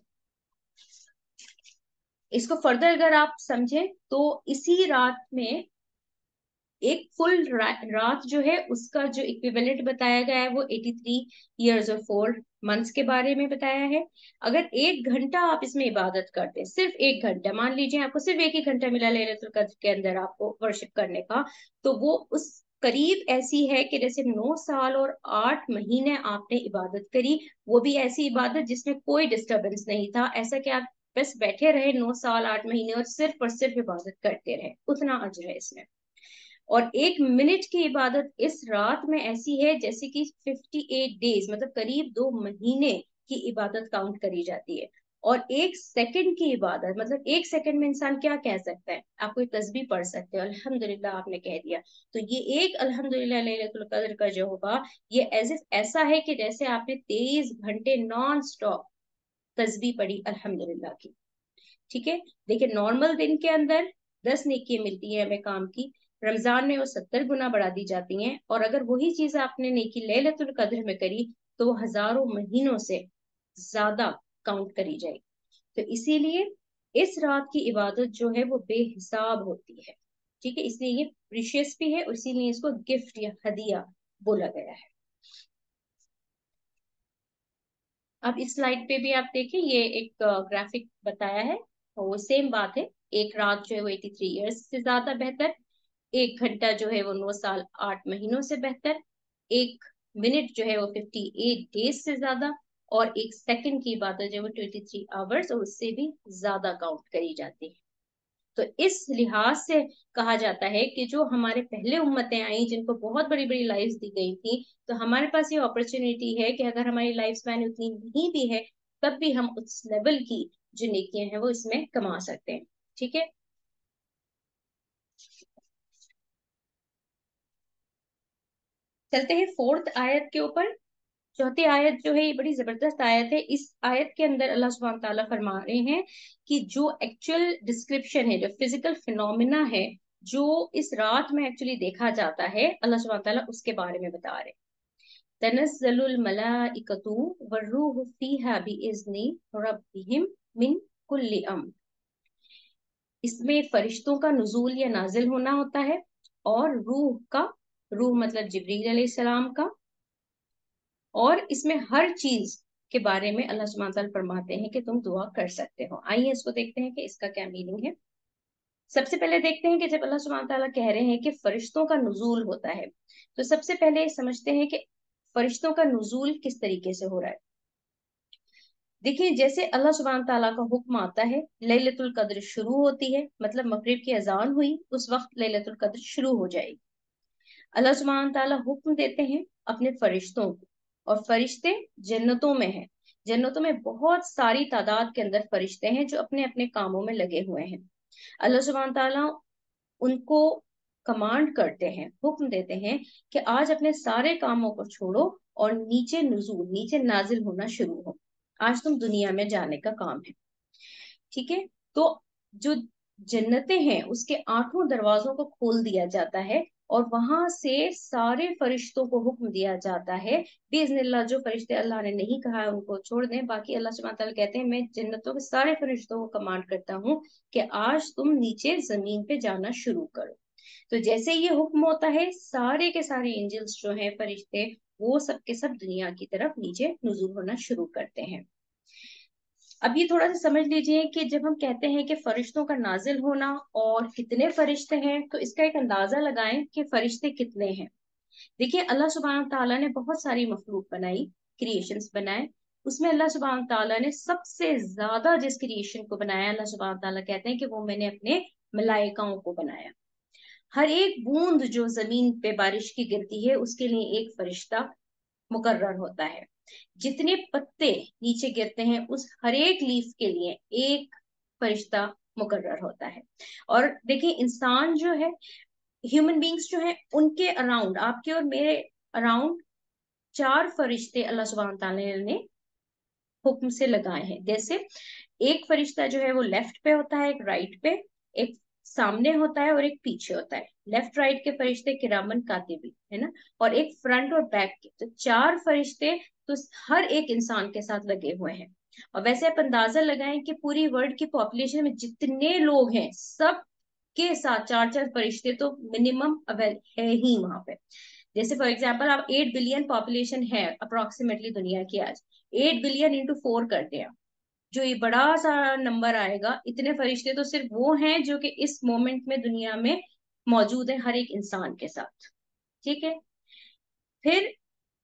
इसको फर्दर अगर आप समझें तो इसी रात में एक फुल रा, रात जो है उसका जो इक्विवेलेंट बताया गया है वो एटी थ्री इयर्स और फोर मंथ्स के बारे में बताया है। अगर एक घंटा आप इसमें इबादत करते हैं, सिर्फ एक घंटा, मान लीजिए आपको सिर्फ एक ही घंटा मिला लैलतुल कद्र के अंदर आपको वर्शिप करने का, तो वो उस करीब ऐसी है कि जैसे नौ साल और आठ महीने आपने इबादत करी। वो भी ऐसी इबादत जिसमें कोई डिस्टरबेंस नहीं था, ऐसा कि आप बस बैठे रहे नौ साल आठ महीने और सिर्फ और सिर्फ इबादत करते रहे, उतना अजर है इसमें। और एक मिनट की इबादत इस रात में ऐसी है जैसे कि फिफ्टी एट डेज, मतलब करीब दो महीने की इबादत काउंट करी जाती है। और एक सेकंड की इबादत, मतलब एक सेकंड में इंसान क्या कह सकता है, आप कोई तस्बीह पढ़ सकते हो, अल्हम्दुलिल्लाह आपने कह दिया, तो ये एक अल्हम्दुलिल्लाह लैलतुल कद्र का जो होगा, ये एज इफ ऐसा है कि जैसे आपने तेईस घंटे नॉन स्टॉप तस्बीह पढ़ी अल्हम्दुलिल्लाह की। ठीक है, देखिए नॉर्मल दिन के अंदर दस नेकियां मिलती है हमें काम की, रमजान में वो सत्तर गुना बढ़ा दी जाती हैं, और अगर वही चीज आपने नेकी लैलतुल कद्र में करी तो वो हजारों महीनों से ज्यादा काउंट करी जाएगी। तो इसीलिए इस रात की इबादत जो है वो बेहिसाब होती है। ठीक है, इसलिए ये प्रीशियस भी है और इसीलिए इसको गिफ्ट या हदिया बोला गया है। अब इस स्लाइड पे भी आप देखें, ये एक ग्राफिक बताया है, तो वो सेम बात है। एक रात जो है वो तिरासी इयर्स से ज्यादा बेहतर, एक घंटा जो है वो नौ साल आठ महीनों से बेहतर, एक मिनट जो है वो फिफ्टी एट डेज से ज्यादा, और एक सेकंड की बात है जो वो ट्वेंटी थ्री आवर्स और उससे भी ज्यादा काउंट करी जाती है। तो इस लिहाज से कहा जाता है कि जो हमारे पहले उम्मतें आई जिनको बहुत बड़ी बड़ी लाइफ दी गई थी, तो हमारे पास ये अपॉर्चुनिटी है कि अगर हमारी लाइफ स्पैन उतनी नहीं भी है तब भी हम उस लेवल की जो नेकियां हैं वो इसमें कमा सकते हैं। ठीक है, चलते हैं फोर्थ आयत के ऊपर। चौथी आयत जो है ये बड़ी जबरदस्त आयत है। इस आयत के अंदर अल्लाह सुब्हान ताला फरमा रहे हैं कि जो एक्चुअल डिस्क्रिप्शन है, जो फिजिकल फिनोमिना है, जो इस रात में एक्चुअली देखा जाता है, अल्लाह सुब्हान ताला उसके बारे में बता रहे हैं। तनज़्ज़लुल मलाइकतु वर्रूहु फीहा बिइज़्नि रब्बिहिम मिन कुल्ली अम्र। इसमें फरिश्तों का नुजूल या नाजिल होना होता है, और रूह का, रूह मतलब जिब्रील अलैहिस्सलाम का, और इसमें हर चीज के बारे में अल्लाह सुब्हानहू व तआला फरमाते हैं कि तुम दुआ कर सकते हो। आइए इसको देखते हैं कि इसका क्या मीनिंग है। सबसे पहले देखते हैं कि जब अल्लाह सुब्हानहू व तआला कह रहे हैं कि फरिश्तों का नुजूल होता है, तो सबसे पहले समझते हैं कि फरिश्तों का नुजूल किस तरीके से हो रहा है। देखिए, जैसे अल्लाह सुब्हानहू व तआला का हुक्म आता है, लैलतुल कद्र शुरू होती है, मतलब मगरिब की अजान हुई उस वक्त लैलतुल कद्र शुरू हो जाएगी। अल्लाह सुब्हान ताला हुक्म देते हैं अपने फरिश्तों को, और फरिश्ते जन्नतों में हैं। जन्नतों में बहुत सारी तादाद के अंदर फरिश्ते हैं जो अपने अपने कामों में लगे हुए हैं। अल्लाह सुब्हान ताला उनको कमांड करते हैं, हुक्म देते हैं कि आज अपने सारे कामों को छोड़ो और नीचे नुजूल, नीचे नाजिल होना शुरू हो। आज तुम दुनिया में जाने का काम है। ठीक है, तो जो जन्नतें हैं उसके आठों दरवाजों को खोल दिया जाता है, और वहां से सारे फरिश्तों को हुक्म दिया जाता है बिइज़्निल्लाह। जो फरिश्ते अल्लाह ने नहीं कहा है उनको छोड़ दें, बाकी अल्लाह सुब्हानहू व तआला कहते हैं मैं जन्नतों के सारे फरिश्तों को कमांड करता हूँ कि आज तुम नीचे जमीन पे जाना शुरू करो। तो जैसे ये हुक्म होता है, सारे के सारे एंजल्स जो हैं, फरिश्ते, वो सब के सब दुनिया की तरफ नीचे नुज़ूल होना शुरू करते हैं। अब ये थोड़ा सा समझ लीजिए कि जब हम कहते हैं कि फरिश्तों का नाजिल होना और कितने फरिश्ते हैं, तो इसका एक अंदाजा लगाएं कि फरिश्ते कितने हैं। देखिए, अल्लाह सुब्हान ताला ने बहुत सारी मखलूक बनाई, क्रिएशंस बनाए। उसमें अल्लाह सुब्हान ताला ने सबसे ज्यादा जिस क्रिएशन को बनाया, अल्लाह सुब्हान ताला कहते हैं कि वो मैंने अपने मलाइकाओं को बनाया। हर एक बूंद जो जमीन पे बारिश की गिरती है उसके लिए एक फरिश्ता मुकर्रर होता है। जितने पत्ते नीचे गिरते हैं उस हर एक लीफ के लिए एक फरिश्ता मुकर्रर होता है। और देखिए, इंसान जो है, ह्यूमन बींग्स जो है, उनके अराउंड, आपके और मेरे अराउंड चार फरिश्ते अल्लाह सुब्हान ताला ने हुक्म से लगाए हैं। जैसे एक फरिश्ता जो है वो लेफ्ट पे होता है, एक राइट पे, एक सामने होता है और एक पीछे होता है। लेफ्ट राइट के फरिश्ते किरामन कातिबी है ना, और एक फ्रंट और बैक के, तो चार फरिश्ते तो हर एक इंसान के साथ लगे हुए हैं। और वैसे आप अंदाजा लगाएं कि पूरी वर्ल्ड की पॉपुलेशन में जितने लोग हैं सब के साथ चार चार फरिश्ते तो मिनिमम अवेल है ही वहां पे। जैसे फॉर एग्जांपल, आप एट बिलियन पॉपुलेशन है अप्रोक्सीमेटली दुनिया की आज, एट बिलियन इंटू फोर करते हैं, जो ये बड़ा सा नंबर आएगा, इतने फरिश्ते तो सिर्फ वो हैं जो कि इस मोमेंट में दुनिया में मौजूद है हर एक इंसान के साथ। ठीक है, फिर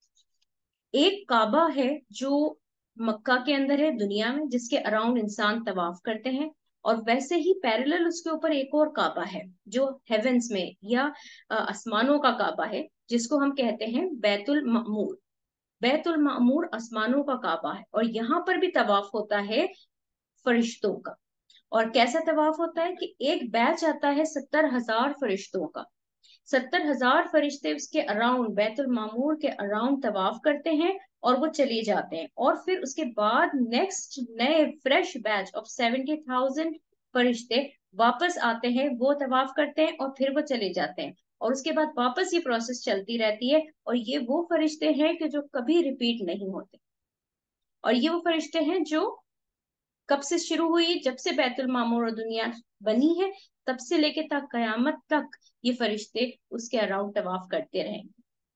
एक काबा है जो मक्का के अंदर है दुनिया में, जिसके अराउंड इंसान तवाफ करते हैं। और वैसे ही पैरेलल उसके ऊपर एक और काबा है जो हेवेंस में या अ, आसमानों का काबा है, जिसको हम कहते हैं बैतुल मामूर। बैतुल मामूर आसमानों का काबा है, और यहाँ पर भी तवाफ होता है फरिश्तों का। और कैसा तवाफ होता है कि एक बैच आता है सत्तर हजार फरिश्तों का। सत्तर हजार फरिश्ते उसके अराउंड, बैतुल मामूर के अराउंड तवाफ करते हैं और वो चले जाते हैं। और फिर उसके बाद नेक्स्ट नए fresh batch of seventy thousand फरिश्ते वापस आते हैं, वो तवाफ करते हैं और फिर वो चले जाते हैं। और उसके बाद वापस ये प्रोसेस चलती रहती है। और ये वो फरिश्ते हैं कि जो कभी रिपीट नहीं होते। और ये वो फरिश्ते हैं जो कब से शुरू हुई, जब से बैतुल मामूर और दुनिया बनी है, तब से लेके तक कयामत तक ये फरिश्ते उसके अराउंड तवाफ करते रहेंगे।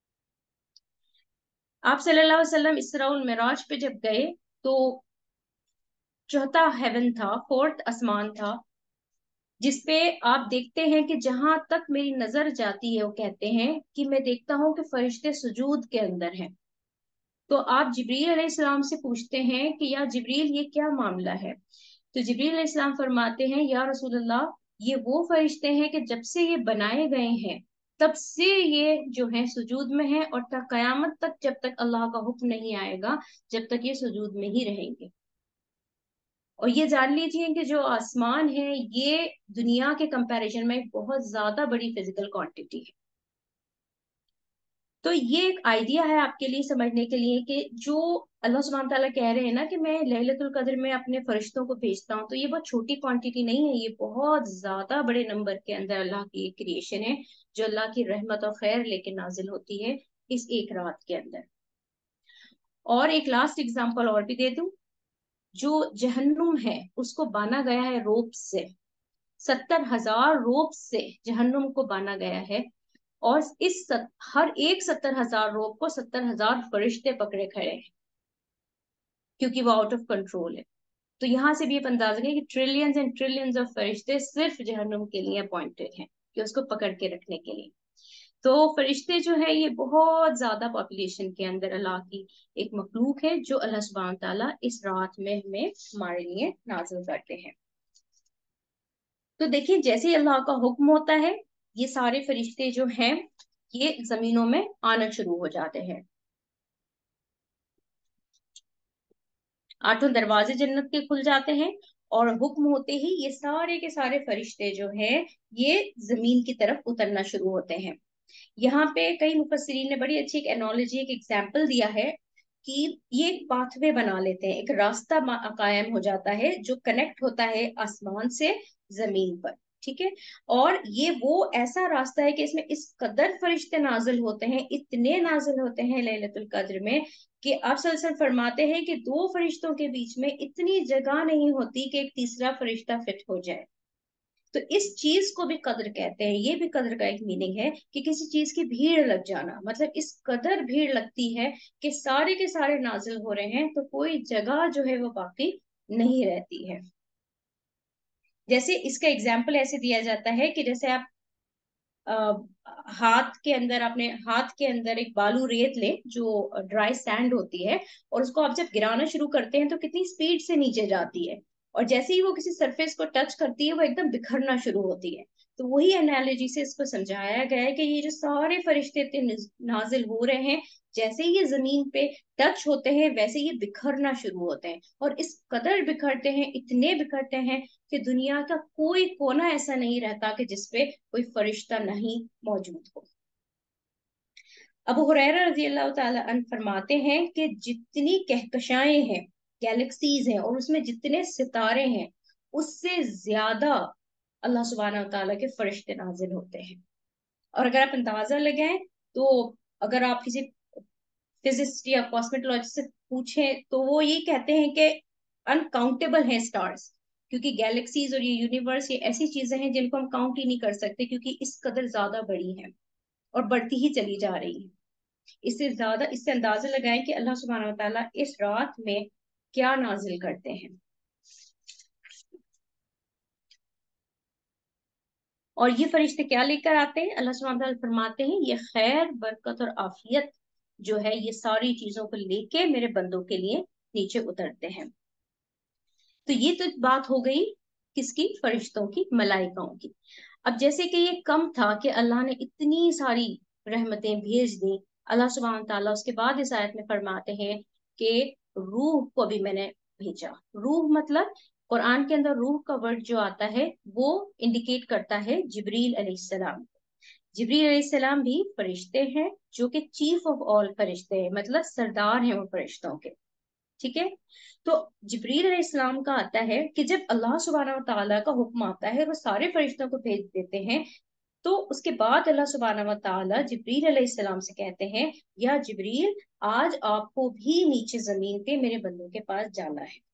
आप सल्लल्लाहु अलैहि वसल्लम इसरा और मिराज पे जब गए तो चौथा हेवन था, फोर्थ आसमान था, जिसपे आप देखते हैं कि जहां तक मेरी नजर जाती है, वो कहते हैं कि मैं देखता हूं कि फरिश्ते सुजूद के अंदर हैं। तो आप जिब्रील अलैहिस्सलाम से पूछते हैं कि या जिब्रील ये क्या मामला है। तो जिब्रील अलैहिस्सलाम फरमाते हैं, या रसूलल्लाह, ये वो फरिश्ते हैं कि जब से ये बनाए गए हैं तब से ये जो है सुजूद में है, और तक कयामत तक, जब तक अल्लाह का हुक्म नहीं आएगा, जब तक ये सुजूद में ही रहेंगे। और ये जान लीजिए कि जो आसमान है ये दुनिया के कंपैरिजन में बहुत ज्यादा बड़ी फिजिकल क्वांटिटी है। तो ये एक आइडिया है आपके लिए समझने के लिए कि जो अल्लाह सुब्हान ताला कह रहे हैं ना कि मैं लैलतुल कद्र में अपने फरिश्तों को भेजता हूँ, तो ये बहुत छोटी क्वांटिटी नहीं है, ये बहुत ज्यादा बड़े नंबर के अंदर अल्लाह की एक क्रिएशन है, जो अल्लाह की रहमत और खैर लेके नाजिल होती है इस एक रात के अंदर। और एक लास्ट एग्जांपल और भी दे दूं, जो जहन्नुम है उसको बांधा गया है रोप से, सत्तर हजार रोप से जहन्नुम को बांधा गया है। और इस सत, हर एक सत्तर हजार रोप को सत्तर हजार फरिश्ते पकड़े खड़े हैं, क्योंकि वो आउट ऑफ कंट्रोल है। तो यहां से भी आप अंदाजा करें कि ट्रिलियंस एंड ट्रिलियंस ऑफ फरिश्ते सिर्फ जहन्नुम के लिए अपॉइंटेड हैं, कि उसको पकड़ के रखने के लिए। तो फरिश्ते जो है ये बहुत ज्यादा पॉपुलेशन के अंदर अल्लाह की एक मखलूक है, जो अल्लाह सुब्हान ताला इस रात में हमें हमारे लिए नाजिल करते हैं। तो देखिए, जैसे ही अल्लाह का हुक्म होता है, ये सारे फरिश्ते जो हैं ये जमीनों में आना शुरू हो जाते हैं। आठों दरवाजे जन्नत के खुल जाते हैं, और हुक्म होते ही ये सारे के सारे फरिश्ते जो हैं ये जमीन की तरफ उतरना शुरू होते हैं। यहाँ पे कई मुफस्सिरीन ने बड़ी अच्छी एक एनोलॉजी, एक एग्जाम्पल दिया है कि ये एक पाथवे बना लेते हैं, एक रास्ता मा- कायम हो जाता है जो कनेक्ट होता है आसमान से जमीन पर। ठीक है। और ये वो ऐसा रास्ता है कि इसमें इस कदर फरिश्ते नाजिल होते हैं, इतने नाजिल होते हैं लैलतुल कद्र में, कि आप सल्लल्लाहु अलैहि वसल्लम फरमाते हैं कि दो फरिश्तों के बीच में इतनी जगह नहीं होती कि एक तीसरा फरिश्ता फिट हो जाए। तो इस चीज को भी कद्र कहते हैं, ये भी कद्र का एक मीनिंग है कि किसी चीज की भीड़ लग जाना, मतलब इस कदर भीड़ लगती है कि सारे के सारे नाजिल हो रहे हैं, तो कोई जगह जो है वो बाकी नहीं रहती है। जैसे इसका एग्जाम्पल ऐसे दिया जाता है कि जैसे आप अ, हाथ के अंदर, अपने हाथ के अंदर एक बालू रेत ले जो ड्राई सैंड होती है, और उसको आप जब गिराना शुरू करते हैं तो कितनी स्पीड से नीचे जाती है, और जैसे ही वो किसी सरफेस को टच करती है वो एकदम बिखरना शुरू होती है। तो वही एनालॉजी से इसको समझाया गया है कि ये जो सारे फरिश्ते इतने नाजिल हो रहे हैं, जैसे ही ये जमीन पे टच होते हैं वैसे ये बिखरना शुरू होते हैं, और इस कदर बिखरते हैं, इतने बिखरते हैं कि दुनिया का कोई कोना ऐसा नहीं रहता कि जिसपे कोई फरिश्ता नहीं मौजूद हो। अबू हुरैरा रजी अल्लाह ताला अन्हु फरमाते हैं कि जितनी कहकशाएं हैं, गैलेक्सीज हैं, और उसमें जितने सितारे हैं, उससे ज्यादा अल्लाह सुब्हानहू तआला के फरिश्ते नाजिल होते हैं। और अगर आप अंदाजा लगाएं तो, अगर आप किसी फिजिसिस्ट या कॉस्मेटोलॉजिस्ट से पूछें तो वो ये कहते हैं कि अनकाउंटेबल हैं स्टार्स, क्योंकि गैलेक्सीज और ये यूनिवर्स ये ऐसी चीजें हैं जिनको हम काउंट ही नहीं कर सकते, क्योंकि इस कदर ज्यादा बड़ी हैं और बढ़ती ही चली जा रही है। इससे ज्यादा, इससे अंदाजा लगाएं कि अल्लाह सुब्हानहू व तआला इस रात में क्या नाजिल करते हैं। और ये फरिश्ते क्या लेकर आते हैं, अल्लाह सुब्हानहू व तआला फरमाते हैं ये खैर, बरकत और आफियत जो है ये सारी चीजों को लेके मेरे बंदों के लिए नीचे उतरते हैं। तो ये तो बात हो गई किसकी? फरिश्तों की, मलाइकाओं की। अब जैसे कि ये कम था कि अल्लाह ने इतनी सारी रहमतें भेज दी, अल्लाह सुब्हान ताला उसके बाद इस आयत में फरमाते हैं कि रूह को भी मैंने भेजा। रूह मतलब कुरान के अंदर रूह का वर्ड जो आता है वो इंडिकेट करता है जिब्रील अलैहिस्सलाम। जिब्रील अलैहिस्सलाम भी फरिश्ते हैं जो कि चीफ ऑफ ऑल फरिश्ते हैं, मतलब सरदार हैं वो फरिश्तों के। ठीक है। तो जिब्रील अलैहिस्सलाम का आता है कि जब अल्लाह सुब्हानहू व तआला का हुक्म आता है वो सारे फरिश्तों को भेज देते हैं, तो उसके बाद अल्लाह सुब्हानहू व तआला जिब्रील अलैहिस्सलाम से कहते हैं, या जिब्रील आज आपको भी नीचे जमीन पे मेरे बंदों के पास जाना है।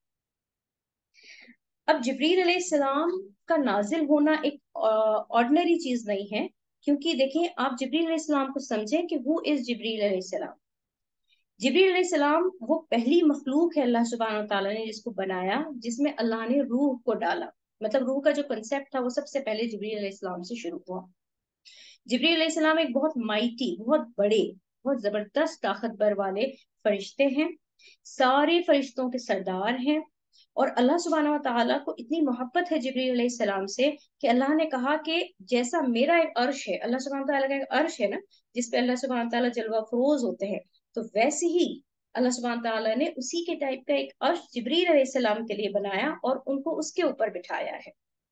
अब जिब्रील अलैहिस्सलाम का नाजिल होना एक ऑर्डिनरी चीज नहीं है, क्योंकि देखिए आप जिब्रील अलैहिस्सलाम को समझें कि हु इज जिब्रील अलैहिस्सलाम। जिब्रील अलैहिस्सलाम वो पहली मखलूक है अल्लाह सुब्हानहू व तआला ने जिसको बनाया, जिसमें अल्लाह ने रूह को डाला। मतलब रूह का जो कंसेप्ट था वो सबसे पहले जिब्रील अलैहिस्सलाम से शुरू हुआ। जिब्रील अलैहिस्सलाम एक बहुत माइटी, बहुत बड़े, बहुत जबरदस्त ताकतवर वाले फरिश्ते हैं, सारे फरिश्तों के सरदार हैं। और अल्लाह सुब्हानहू व तआला को इतनी मोहब्बत है जिब्रील अलैहिस्सलाम से कि अल्लाह ने कहा कि जैसा मेरा एक अर्श है, अल्लाह सुब्हानहू व तआला का एक अर्श है ना, जिस पे अल्लाह सुब्हानहू व तआला जलवा फरोज होते हैं, तो वैसे ही अल्लाह सुब्हानहू व तआला ने उसी के टाइप का एक अर्श जिब्रील अलैहिस्सलाम के लिए बनाया और उनको उसके ऊपर बिठाया है।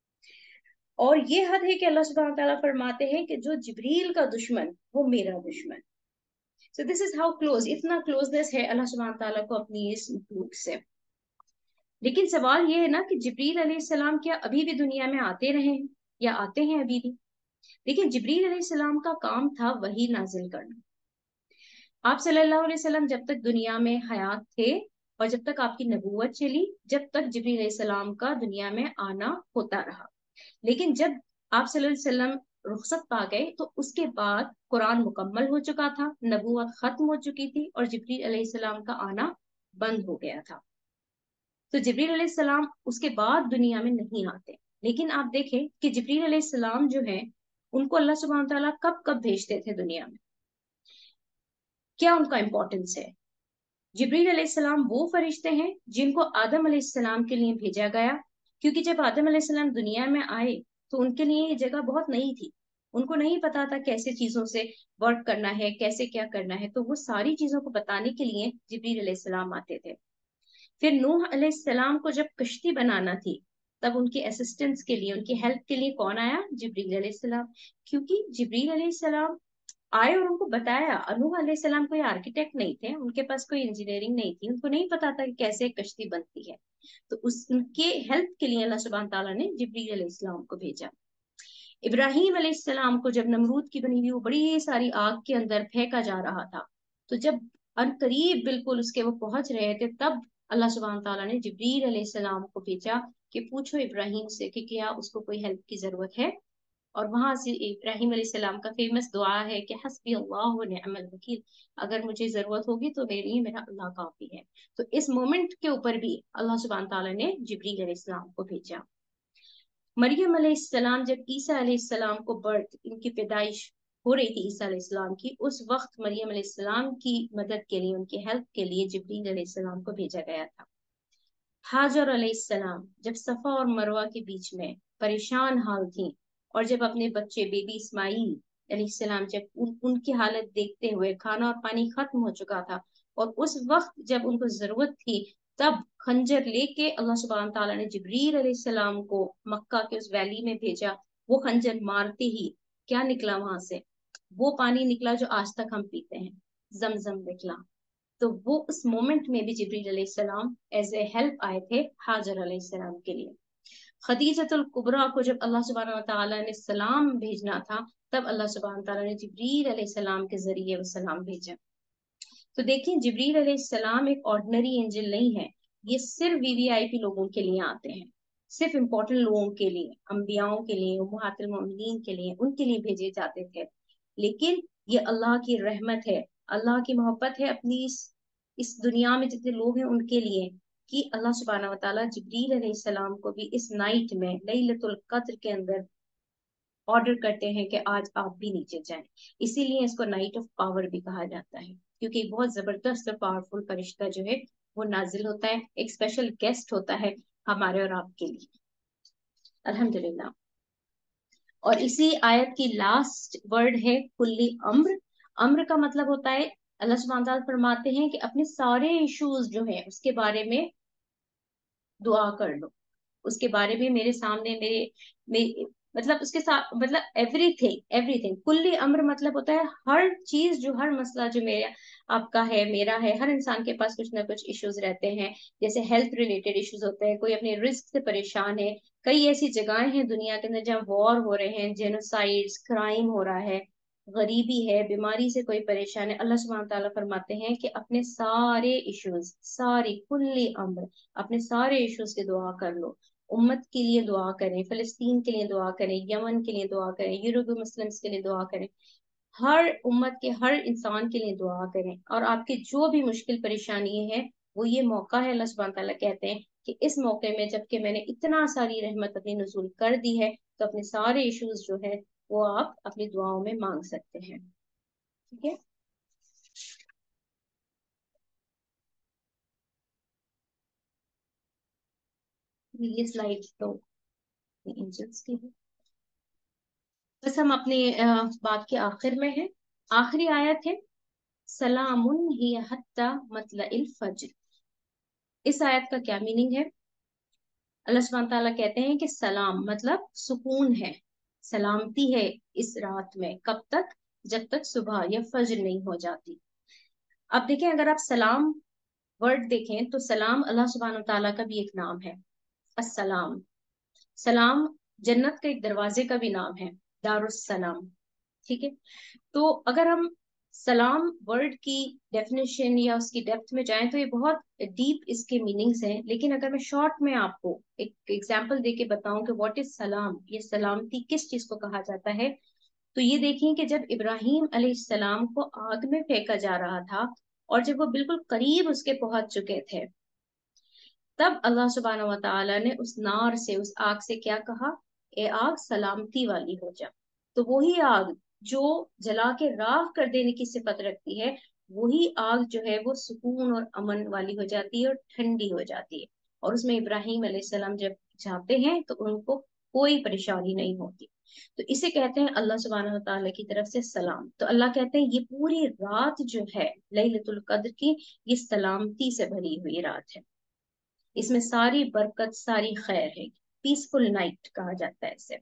और ये हद है कि अल्लाह सुब्हानहू व तआला फरमाते हैं कि जो जिब्रील का दुश्मन वो मेरा दुश्मन। So this is how close, इतना क्लोजनेस है अल्लाह सुब्हानहू व तआला को अपनी इस मखलूक से। लेकिन सवाल ये है ना कि जिब्रील अलैहिस्सलाम क्या अभी भी दुनिया में आते रहे हैं या आते हैं अभी भी? देखिए जिब्रील अलैहिस्सलाम का काम था वही नाजिल करना। आप सल्लल्लाहु अलैहि वसल्लम जब तक दुनिया में हयात थे और जब तक आपकी नबूवत चली, जब तक जिब्रील अलैहिस्सलाम का दुनिया में आना होता रहा। लेकिन जब आप सल्लल्लाहु अलैहि वसल्लम रुखसत पा गए तो उसके बाद कुरान मुकम्मल हो चुका था, नबूवत खत्म हो चुकी थी और जिब्रील अलैहिस्सलाम का आना बंद हो गया था। तो जिब्रील अलैहिस्सलाम उसके बाद दुनिया में नहीं आते। लेकिन आप देखें कि जिब्रील अलैहिस्सलाम जो है उनको अल्लाह सुब्हानहू व तआला कब कब भेजते थे दुनिया में, क्या उनका इंपॉर्टेंस है? जिब्रील अलैहिस्सलाम वो फरिश्ते हैं जिनको आदम अलैहिस्सलाम के लिए भेजा गया, क्योंकि जब आदम अलैहिस्सलाम दुनिया में आए तो उनके लिए ये जगह बहुत नई थी। उनको नहीं पता था कैसे चीजों से वर्क करना है, कैसे क्या करना है, तो वो सारी चीजों को बताने के लिए जिब्रील अलैहिस्सलाम आते थे। फिर नूह अलैहिस्सलाम को जब कश्ती बनाना थी, तब उनके असिस्टेंस के लिए, उनकी हेल्प के लिए कौन आया? जिब्रील अलैहिस्सलाम। क्योंकि जिब्रील अलैहिस्सलाम आए और उनको बताया। नूह अलैहिस्सलाम कोई आर्किटेक्ट नहीं थे, उनके पास कोई इंजीनियरिंग नहीं थी, उनको नहीं पता था कि कैसे कश्ती बनती है। तो उस उनके हेल्प के लिए अल्लाह सुब्हान ताला ने जिब्रील अलैहिस्सलाम को भेजा। इब्राहिम अलैहिस्सलाम को जब नमरूद की बनी हुई वो बड़ी सारी आग के अंदर फेंका जा रहा था, तो जब अनकरीब बिल्कुल उसके वो पहुंच रहे थे, तब अल्लाह सुब्हान ताला ने जिब्रील अलैहिस्सलाम को भेजा कि पूछो इब्राहिम से कि क्या उसको कोई हेल्प की जरूरत है। और वहां से इब्राहिम अलैहिस्सलाम का फेमस दुआ है कि हस्बी अल्लाह व निअमल वकील, अगर मुझे जरूरत होगी तो मेरे लिए मेरा अल्लाह काफी है। तो इस मोमेंट के ऊपर भी अल्लाह सुब्हान ताला ने जिब्रील अलैहिस्सलाम को भेजा। मरियम अलैहिस्सलाम, जब ईसा अलैहिस्सलाम को बर्थ, इनकी पैदाइश हो रही थी ईसा अलैहिस्सलाम की, उस वक्त मरियम अलैहिस्सलाम की मदद के लिए, उनकी हेल्प के लिए जिब्रील अलैहिस्सलाम को भेजा गया था। हाजर अलैहिस्सलाम जब सफा और मरवा के बीच में परेशान हाल थी, और जब अपने बच्चे बेबी इस्माइल अलैहिस्सलाम, जब उन, उनकी हालत देखते हुए खाना और पानी खत्म हो चुका था, और उस वक्त जब उनको जरूरत थी, तब खंजर लेके अल्लाह सुब्हान ताला ने जिब्रील अलैहिस्सलाम को मक्का के उस वैली में भेजा। वो खंजर मारते ही क्या निकला वहां से? वो पानी निकला जो आज तक हम पीते हैं, जमजम निकला। तो वो उस मोमेंट में भी जिब्रील अलैहिस्सलाम एज ए हेल्प आए थे हाजर अलैहिस्सलाम के लिए। खदीजतुल कुबरा को जब अल्लाह सुब्हानहू व तआला ने सलाम भेजना था, तब अल्लाह सुब्हानहू व तआला ने जिब्रील अलैहिस्सलाम के जरिए वो सलाम भेजा। तो देखिए जिब्रील अलैहिस्सलाम एक ऑर्डिनरी एंजल नहीं है, ये सिर्फ वीवीआईपी लोगों के लिए आते हैं, सिर्फ इम्पोर्टेंट लोगों के लिए, अंबियाओं के लिए, उम्महातुल मोमिनीन के लिए, उनके लिए भेजे जाते थे। लेकिन ये अल्लाह की रहमत है, अल्लाह की मोहब्बत है अपनी इस, इस दुनिया में जितने लोग हैं उनके लिए, कि अल्लाह सुब्हानहू व तआला जिब्रील अलैहिस्सलाम को भी इस नाइट में लैलतुल कद्र के अंदर ऑर्डर करते हैं कि आज आप भी नीचे जाएं। इसीलिए इसको नाइट ऑफ पावर भी कहा जाता है, क्योंकि एक बहुत जबरदस्त और पावरफुल फरिश्ता जो है वो नाजिल होता है, एक स्पेशल गेस्ट होता है हमारे और आपके लिए। अल्हम्दुलिल्लाह। और इसी आयत की लास्ट वर्ड है कुल्ली अम्र। अम्र का मतलब होता है, अल्लाह सुब्हानहू व तआला फरमाते हैं कि अपने सारे इश्यूज जो हैं उसके बारे में दुआ कर लो, उसके बारे में मेरे सामने मेरे, मेरे मतलब उसके साथ, मतलब एवरीथिंग एवरीथिंग कुल्ली अम्र मतलब होता है हर चीज, जो हर मसला जो मेरा आपका है, मेरा है, हर इंसान के पास कुछ ना कुछ इश्यूज रहते हैं। जैसे हेल्थ रिलेटेड इश्यूज होते हैं, कोई अपने रिस्क से परेशान है। कई ऐसी जगहें हैं दुनिया के अंदर जहाँ वॉर हो रहे हैं, जेनोसाइड्स, क्राइम हो रहा है, गरीबी है, बीमारी से कोई परेशान है। अल्लाह सुब्हानहू व तआला फरमाते हैं कि अपने सारे इश्यूज, सारी कुल्ली अम्र, अपने सारे इश्यूज की दुआ कर लो। उम्मत के लिए दुआ करें, फिलिस्तीन के लिए दुआ करें, यमन के लिए दुआ करें, यूरोपीय मुस्लिम्स के लिए दुआ करें, हर उम्मत के हर इंसान के लिए दुआ करें। और आपकी जो भी मुश्किल परेशानी है, वो ये मौका है, अल्लाह सुब्हानहू व तआला कहते हैं कि इस मौके में जबकि मैंने इतना सारी रहमत अपनी नुज़ूल कर दी है, तो अपने सारे इश्यूज जो है वो आप अपनी दुआओं में मांग सकते हैं। ठीक है। ये स्लाइड तो एंजल्स की है। बस हम अपने अ, बात के आखिर में हैं। आखिरी आयत है सलामुन हिय हत्ता मतलइल फज्र। इस आयत का क्या मीनिंग है? अल्लाह सुब्हानहू तआला कहते हैं कि सलाम मतलब सुकून है, सलामती है इस रात में, कब तक? जब तक सुबह या फज्र नहीं हो जाती। अब देखें, अगर आप सलाम वर्ड देखें तो सलाम अल्लाह सुब्हानहू तआला का भी एक नाम है, अस्सलाम। सलाम जन्नत के एक दरवाजे का भी नाम है, दारुस सलाम। ठीक है। तो अगर हम सलाम वर्ड की डेफिनेशन या उसकी डेप्थ में जाएं तो ये बहुत डीप इसके मीनिंग्स हैं। लेकिन अगर मैं शॉर्ट में आपको एक एग्जांपल देके बताऊं कि व्हाट इज सलाम, ये सलामती किस चीज को कहा जाता है, तो ये देखिए कि जब इब्राहिम अलैहिस्सलाम को आग में फेंका जा रहा था और जब वो बिल्कुल करीब उसके पहुंच चुके थे, तब अल्लाह सुब्हानहू व तआला ने उस नार से, उस आग से क्या कहा? ए आग सलामती वाली हो जा। तो वही आग जो जला के राख कर देने की सिफत रखती है, वही आग जो है वो सुकून और अमन वाली हो जाती है और ठंडी हो जाती है। और उसमें इब्राहिम अलैहिस्सलाम जब जाते हैं तो उनको कोई परेशानी नहीं होती। तो इसे कहते हैं अल्लाह सुब्हानहू व तआला की तरफ से सलाम। तो अल्लाह कहते हैं ये पूरी रात जो है लैलतुल कद्र की, ये सलामती से भरी हुई रात है, इसमें सारी बरकत, सारी खैर है। पीसफुल नाइट कहा जाता है इसे।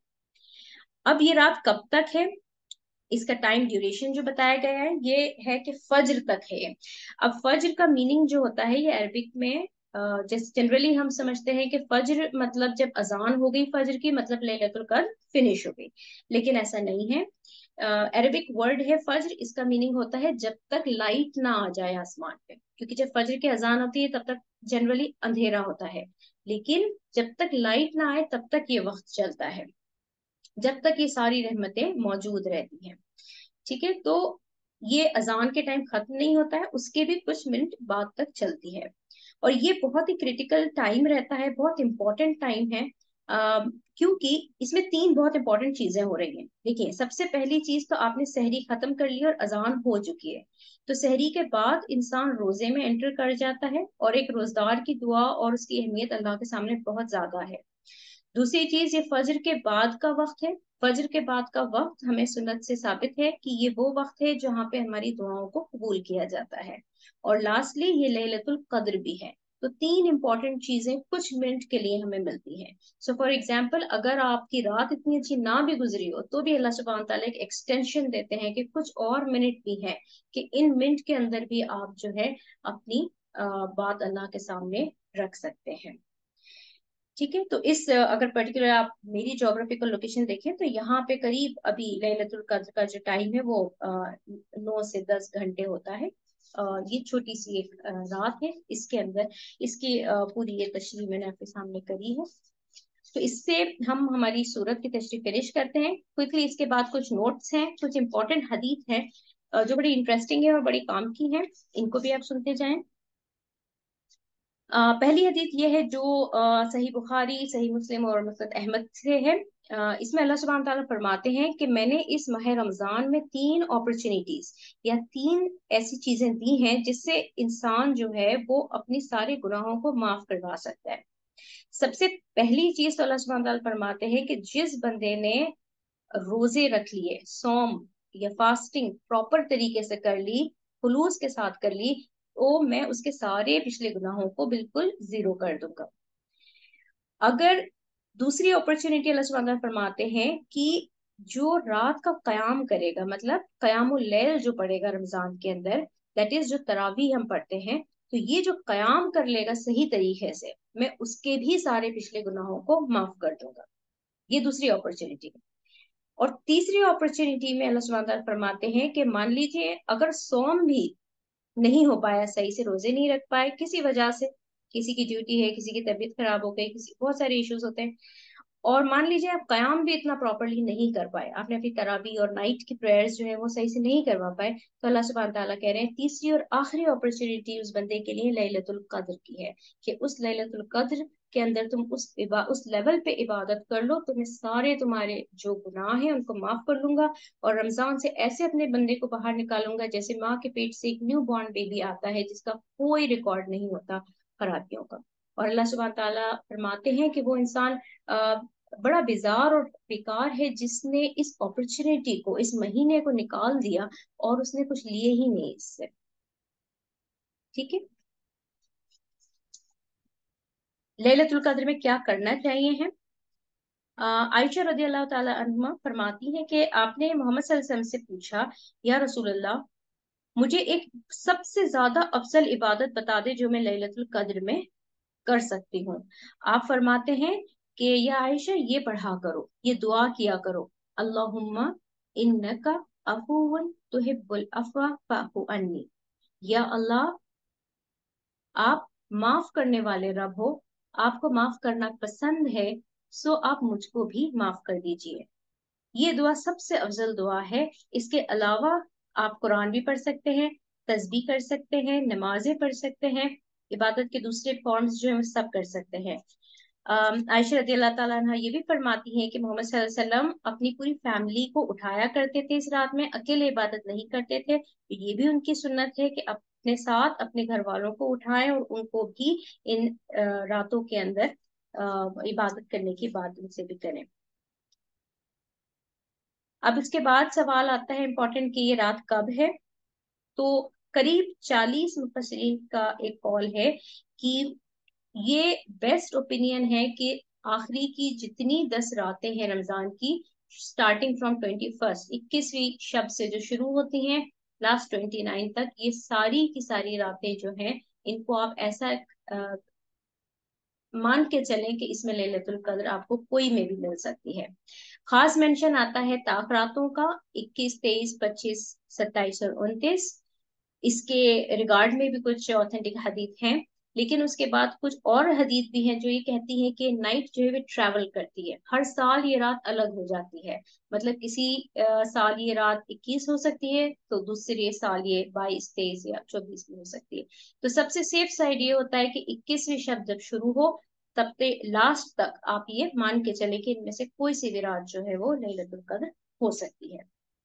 अब ये रात कब तक है, इसका टाइम ड्यूरेशन जो बताया गया है ये है कि फज्र तक है। अब फज्र का मीनिंग जो होता है ये अरबिक में, अ, जैसे जनरली हम समझते हैं कि फज्र मतलब जब अजान हो गई फज्र की, मतलब लैलतुल कद्र फिनिश हो गई, लेकिन ऐसा नहीं है। अरबिक वर्ड है फज्र, इसका मीनिंग होता है जब तक लाइट ना आ जाए आसमान पे, क्योंकि जब फज्र की अजान होती है तब तक जनरली अंधेरा होता है, लेकिन जब तक लाइट ना आए तब तक ये वक्त चलता है, जब तक ये सारी रहमतें मौजूद रहती हैं। ठीक है। तो ये अजान के टाइम खत्म नहीं होता है, उसके भी कुछ मिनट बाद तक चलती है। और ये बहुत ही क्रिटिकल टाइम रहता है, बहुत इंपॉर्टेंट टाइम है, अ, क्योंकि इसमें तीन बहुत इंपॉर्टेंट चीजें हो रही हैं। देखिए, सबसे पहली चीज तो आपने सहरी खत्म कर ली और अजान हो चुकी है, तो सहरी के बाद इंसान रोजे में एंटर कर जाता है, और एक रोजदार की दुआ और उसकी अहमियत अल्लाह के सामने बहुत ज्यादा है। दूसरी चीज, ये फजर के बाद का वक्त है। फजर के बाद का वक्त हमें सुन्नत से साबित है कि ये वो वक्त है जहाँ पे हमारी दुआओं को कबूल किया जाता है। और लास्टली ये लैलतुल कद्र भी है। तो तीन इंपॉर्टेंट चीजें कुछ मिनट के लिए हमें मिलती हैं। सो फॉर एग्जाम्पल, अगर आपकी रात इतनी अच्छी ना भी गुजरी हो तो भी अल्लाह सुब्हानहू तआला एक एक्सटेंशन देते हैं कि कुछ और मिनट भी है, कि इन मिनट के अंदर भी आप जो है अपनी अ, बात अल्लाह के सामने रख सकते हैं। ठीक है। तो इस अ, अगर पर्टिकुलर आप मेरी जोग्राफिकल लोकेशन देखें तो यहाँ पे करीब अभी लैलतुल कद्र का जो टाइम है वो आ, नौ से दस घंटे होता है। अ, ये छोटी सी एक अ, रात है, इसके अंदर इसकी अ, पूरी ये तशरीह मैंने आपके सामने करी है। तो इससे हम हमारी सूरत की तशरीह फिनिश करते हैं क्विकली। इसके बाद कुछ नोट्स हैं, कुछ इंपॉर्टेंट हदीस हैं अ, जो बड़ी इंटरेस्टिंग है और बड़ी काम की हैं, इनको भी आप सुनते जाएं। अ, पहली हदीस ये है जो अ, सही बुखारी, सही मुस्लिम और मुस्नद अहमद से है। अ, इसमें अल्लाह सुब्हानहू तआला फरमाते हैं कि मैंने इस माह रमजान में तीन अपॉर्चुनिटीज या तीन ऐसी चीजें दी हैं जिससे इंसान जो है वो अपनी सारे गुनाहों को माफ करवा सकता है। सबसे पहली चीज तो अल्लाह सुब्हानहू व तआला फरमाते हैं कि जिस बंदे ने रोजे रख लिए, सौम या फास्टिंग प्रॉपर तरीके से कर ली, खुलूस के साथ कर ली, तो मैं उसके सारे पिछले गुनाहों को बिल्कुल जीरो कर दूंगा। अगर दूसरी अपॉर्चुनिटी अल्लाह सुब्हानहू व तआला फरमाते हैं कि जो रात का कयाम करेगा, मतलब कयामुल लैल जो पढ़ेगा रमजान के अंदर, दैट इज जो तरावी हम पढ़ते हैं, तो ये जो कयाम कर लेगा सही तरीके से, मैं उसके भी सारे पिछले गुनाहों को माफ कर दूंगा। ये दूसरी अपॉर्चुनिटी है। और तीसरी अपॉर्चुनिटी में अल्लाह सुब्हानहू व तआला फरमाते हैं कि मान लीजिए अगर सोम भी नहीं हो पाया, सही से रोजे नहीं रख पाए किसी वजह से, किसी की ड्यूटी है, किसी की तबीयत खराब हो गई, किसी बहुत सारे इश्यूज होते हैं, और मान लीजिए आप कयाम भी इतना प्रॉपरली नहीं कर पाए, आपने अपनी तरावी और नाइट की प्रेयर्स जो है वो सही से नहीं करवा पाए, तो अल्लाह सुब्हानहू व तआला कह रहे हैं तीसरी और आखिरी अपॉर्चुनिटी उस बंदे के लिए लैलतुल कद्र की है, कि उस लैलतुल कद्र के अंदर तुम उस इबा, उस लेवल पे इबादत कर लो, तुम्हें सारे तुम्हारे जो गुनाह हैं उनको माफ कर लूंगा, और रमजान से ऐसे अपने बंदे को बाहर निकालूंगा जैसे माँ के पेट से एक न्यू बॉर्न बेबी आता है जिसका कोई रिकॉर्ड नहीं होता खराबियों का। और अल्लाह सुब्हानहू व तआला फरमाते हैं कि वो इंसान अ, बड़ा बेजार और बेकार है जिसने इस अपॉर्चुनिटी को, इस महीने को निकाल दिया और उसने कुछ लिए ही नहीं इससे। ठीक है, लैलतुल कद्र में क्या करना चाहिए है? अ, आयशा रदी अल्लाह ताला अन्हा फरमाती है कि आपने मोहम्मद सल्लल्लाहु अलैहि वसल्लम से पूछा, या रसूल अल्लाह, मुझे एक सबसे ज्यादा अफजल इबादत बता दे जो मैं लैलतुल कद्र में कर सकती हूँ। आप फरमाते हैं कि या आयशा, ये पढ़ा करो, ये दुआ किया करो, अल्लाहुम्मा इन्नका अफुवन तुहिब्बुल अफवा फअफु अन्नी। या अल्लाह, आप माफ करने वाले रब हो, आपको माफ करना पसंद है, सो आप मुझको भी माफ कर दीजिए। ये दुआ सबसे अफजल दुआ है। इसके अलावा आप कुरान भी पढ़ सकते हैं, तस्बीह कर सकते हैं, नमाजें पढ़ सकते हैं, इबादत के दूसरे फॉर्म्स जो है वो सब कर सकते हैं। अम, आयशा रदी अल्लाह ताला अन्हा ये भी फरमाती हैं कि मोहम्मद सल्लल्लाहु अलैहि वसल्लम अपनी पूरी फैमिली को उठाया करते थे इस रात में, अकेले इबादत नहीं करते थे। तो ये भी उनकी सुन्नत है कि अपने साथ अपने घर वालों को उठाएं और उनको भी इन अ, रातों के अंदर अ, इबादत करने की बात उनसे भी करें। अब इसके बाद सवाल आता है इम्पोर्टेंट कि ये रात कब है। तो करीब चालीस मुफस्सिरीन का एक कॉल है कि ये बेस्ट ओपिनियन है कि आखिरी की जितनी दस रातें हैं रमजान की, स्टार्टिंग फ्रॉम ट्वेंटी फर्स्ट इक्कीसवीं शब से जो शुरू होती हैं लास्ट ट्वेंटी नाइन तक, ये सारी की सारी रातें जो हैं, इनको आप ऐसा अ, मान के चलें कि इसमें लैलतुल कद्र आपको कोई में भी मिल सकती है। खास मेंशन आता है ताकरातों का, इक्कीस, तेईस, पच्चीस, सत्ताईस और उनतीस। इसके रिगार्ड में भी कुछ ऑथेंटिक हदीत हैं, लेकिन उसके बाद कुछ और हदीत भी हैं जो ये कहती हैं कि नाइट जो है वो ट्रैवल करती है, हर साल ये रात अलग हो जाती है। मतलब किसी अ, साल ये रात इक्कीस हो सकती है, तो दूसरे साल ये बाईस, तेईस या चौबीस में हो सकती है। तो सबसे सेफ साइड ये होता है कि इक्कीसवीं शब्द जब शुरू हो तब से लास्ट तक आप ये मान के चले कि इनमें से कोई सी भी रात जो है वो लैलतुल कद्र हो सकती है।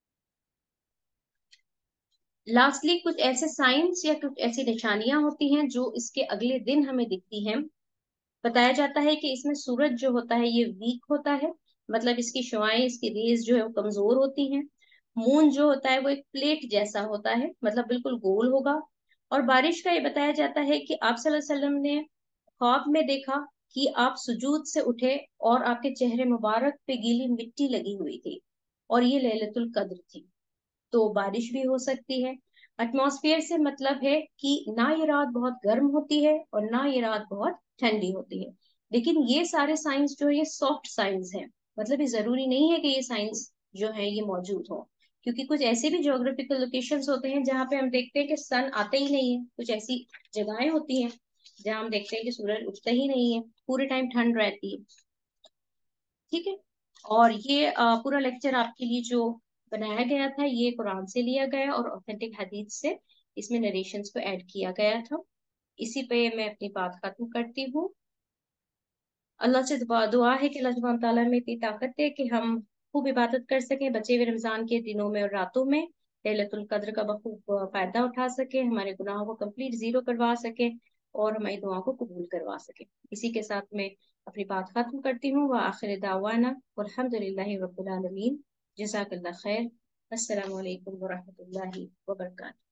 लास्टली कुछ ऐसे साइंस या कुछ ऐसी निशानियां होती हैं जो इसके अगले दिन हमें दिखती हैं। बताया जाता है कि इसमें सूरज जो होता है ये वीक होता है, मतलब इसकी शुआएं, इसकी रेज जो है वो कमजोर होती हैं। मून जो होता है वो एक प्लेट जैसा होता है, मतलब बिल्कुल गोल होगा। और बारिश का ये बताया जाता है कि आप सल्लल्लाहु अलैहि वसल्लम ने ख्वाब में देखा कि आप सुजूद से उठे और आपके चेहरे मुबारक पे गीली मिट्टी लगी हुई थी, और ये लैलतुल कद्र थी। तो बारिश भी हो सकती है। एटमॉस्फेयर से मतलब है कि ना ये रात बहुत गर्म होती है और ना ये रात बहुत ठंडी होती है। लेकिन ये सारे साइंस जो है ये सॉफ्ट साइंस हैं, मतलब ये जरूरी नहीं है कि ये साइंस जो है ये मौजूद हो, क्योंकि कुछ ऐसे भी ज्योग्राफिकल लोकेशंस होते हैं जहाँ पे हम देखते हैं कि सन आते ही नहीं है। कुछ ऐसी जगहें होती हैं जहाँ हम देखते हैं कि सूरज उगता ही नहीं है, पूरे टाइम ठंड रहती है। ठीक है, और ये अ, पूरा लेक्चर आपके लिए जो बनाया गया था ये कुरान से लिया गया और ऑथेंटिक हदीस से इसमें नरेशंस को ऐड किया गया था। इसी पे मैं अपनी बात खत्म करती हूँ। अल्लाह से दुआ दुआ है कि अल्लाह सुब्हानहू तआला में इतनी ताकत है कि हम खूब इबादत कर सकें बचे हुए रमजान के दिनों में और रातों में, लैलतुल कद्र का बखूब फायदा उठा सके, हमारे गुनाहों को कंप्लीट जीरो करवा सके। और हमारी दुआ को कबूल करवा सके। इसी के साथ मैं अपनी बात खत्म करती हूँ। व आखिर दावाना अल्हम्दुलिल्लाहि रब्बिल आलमीन। जज़ाकल्लाह खैर। अस्सलामु अलैकुम व रहमतुल्लाहि व बरकातहू।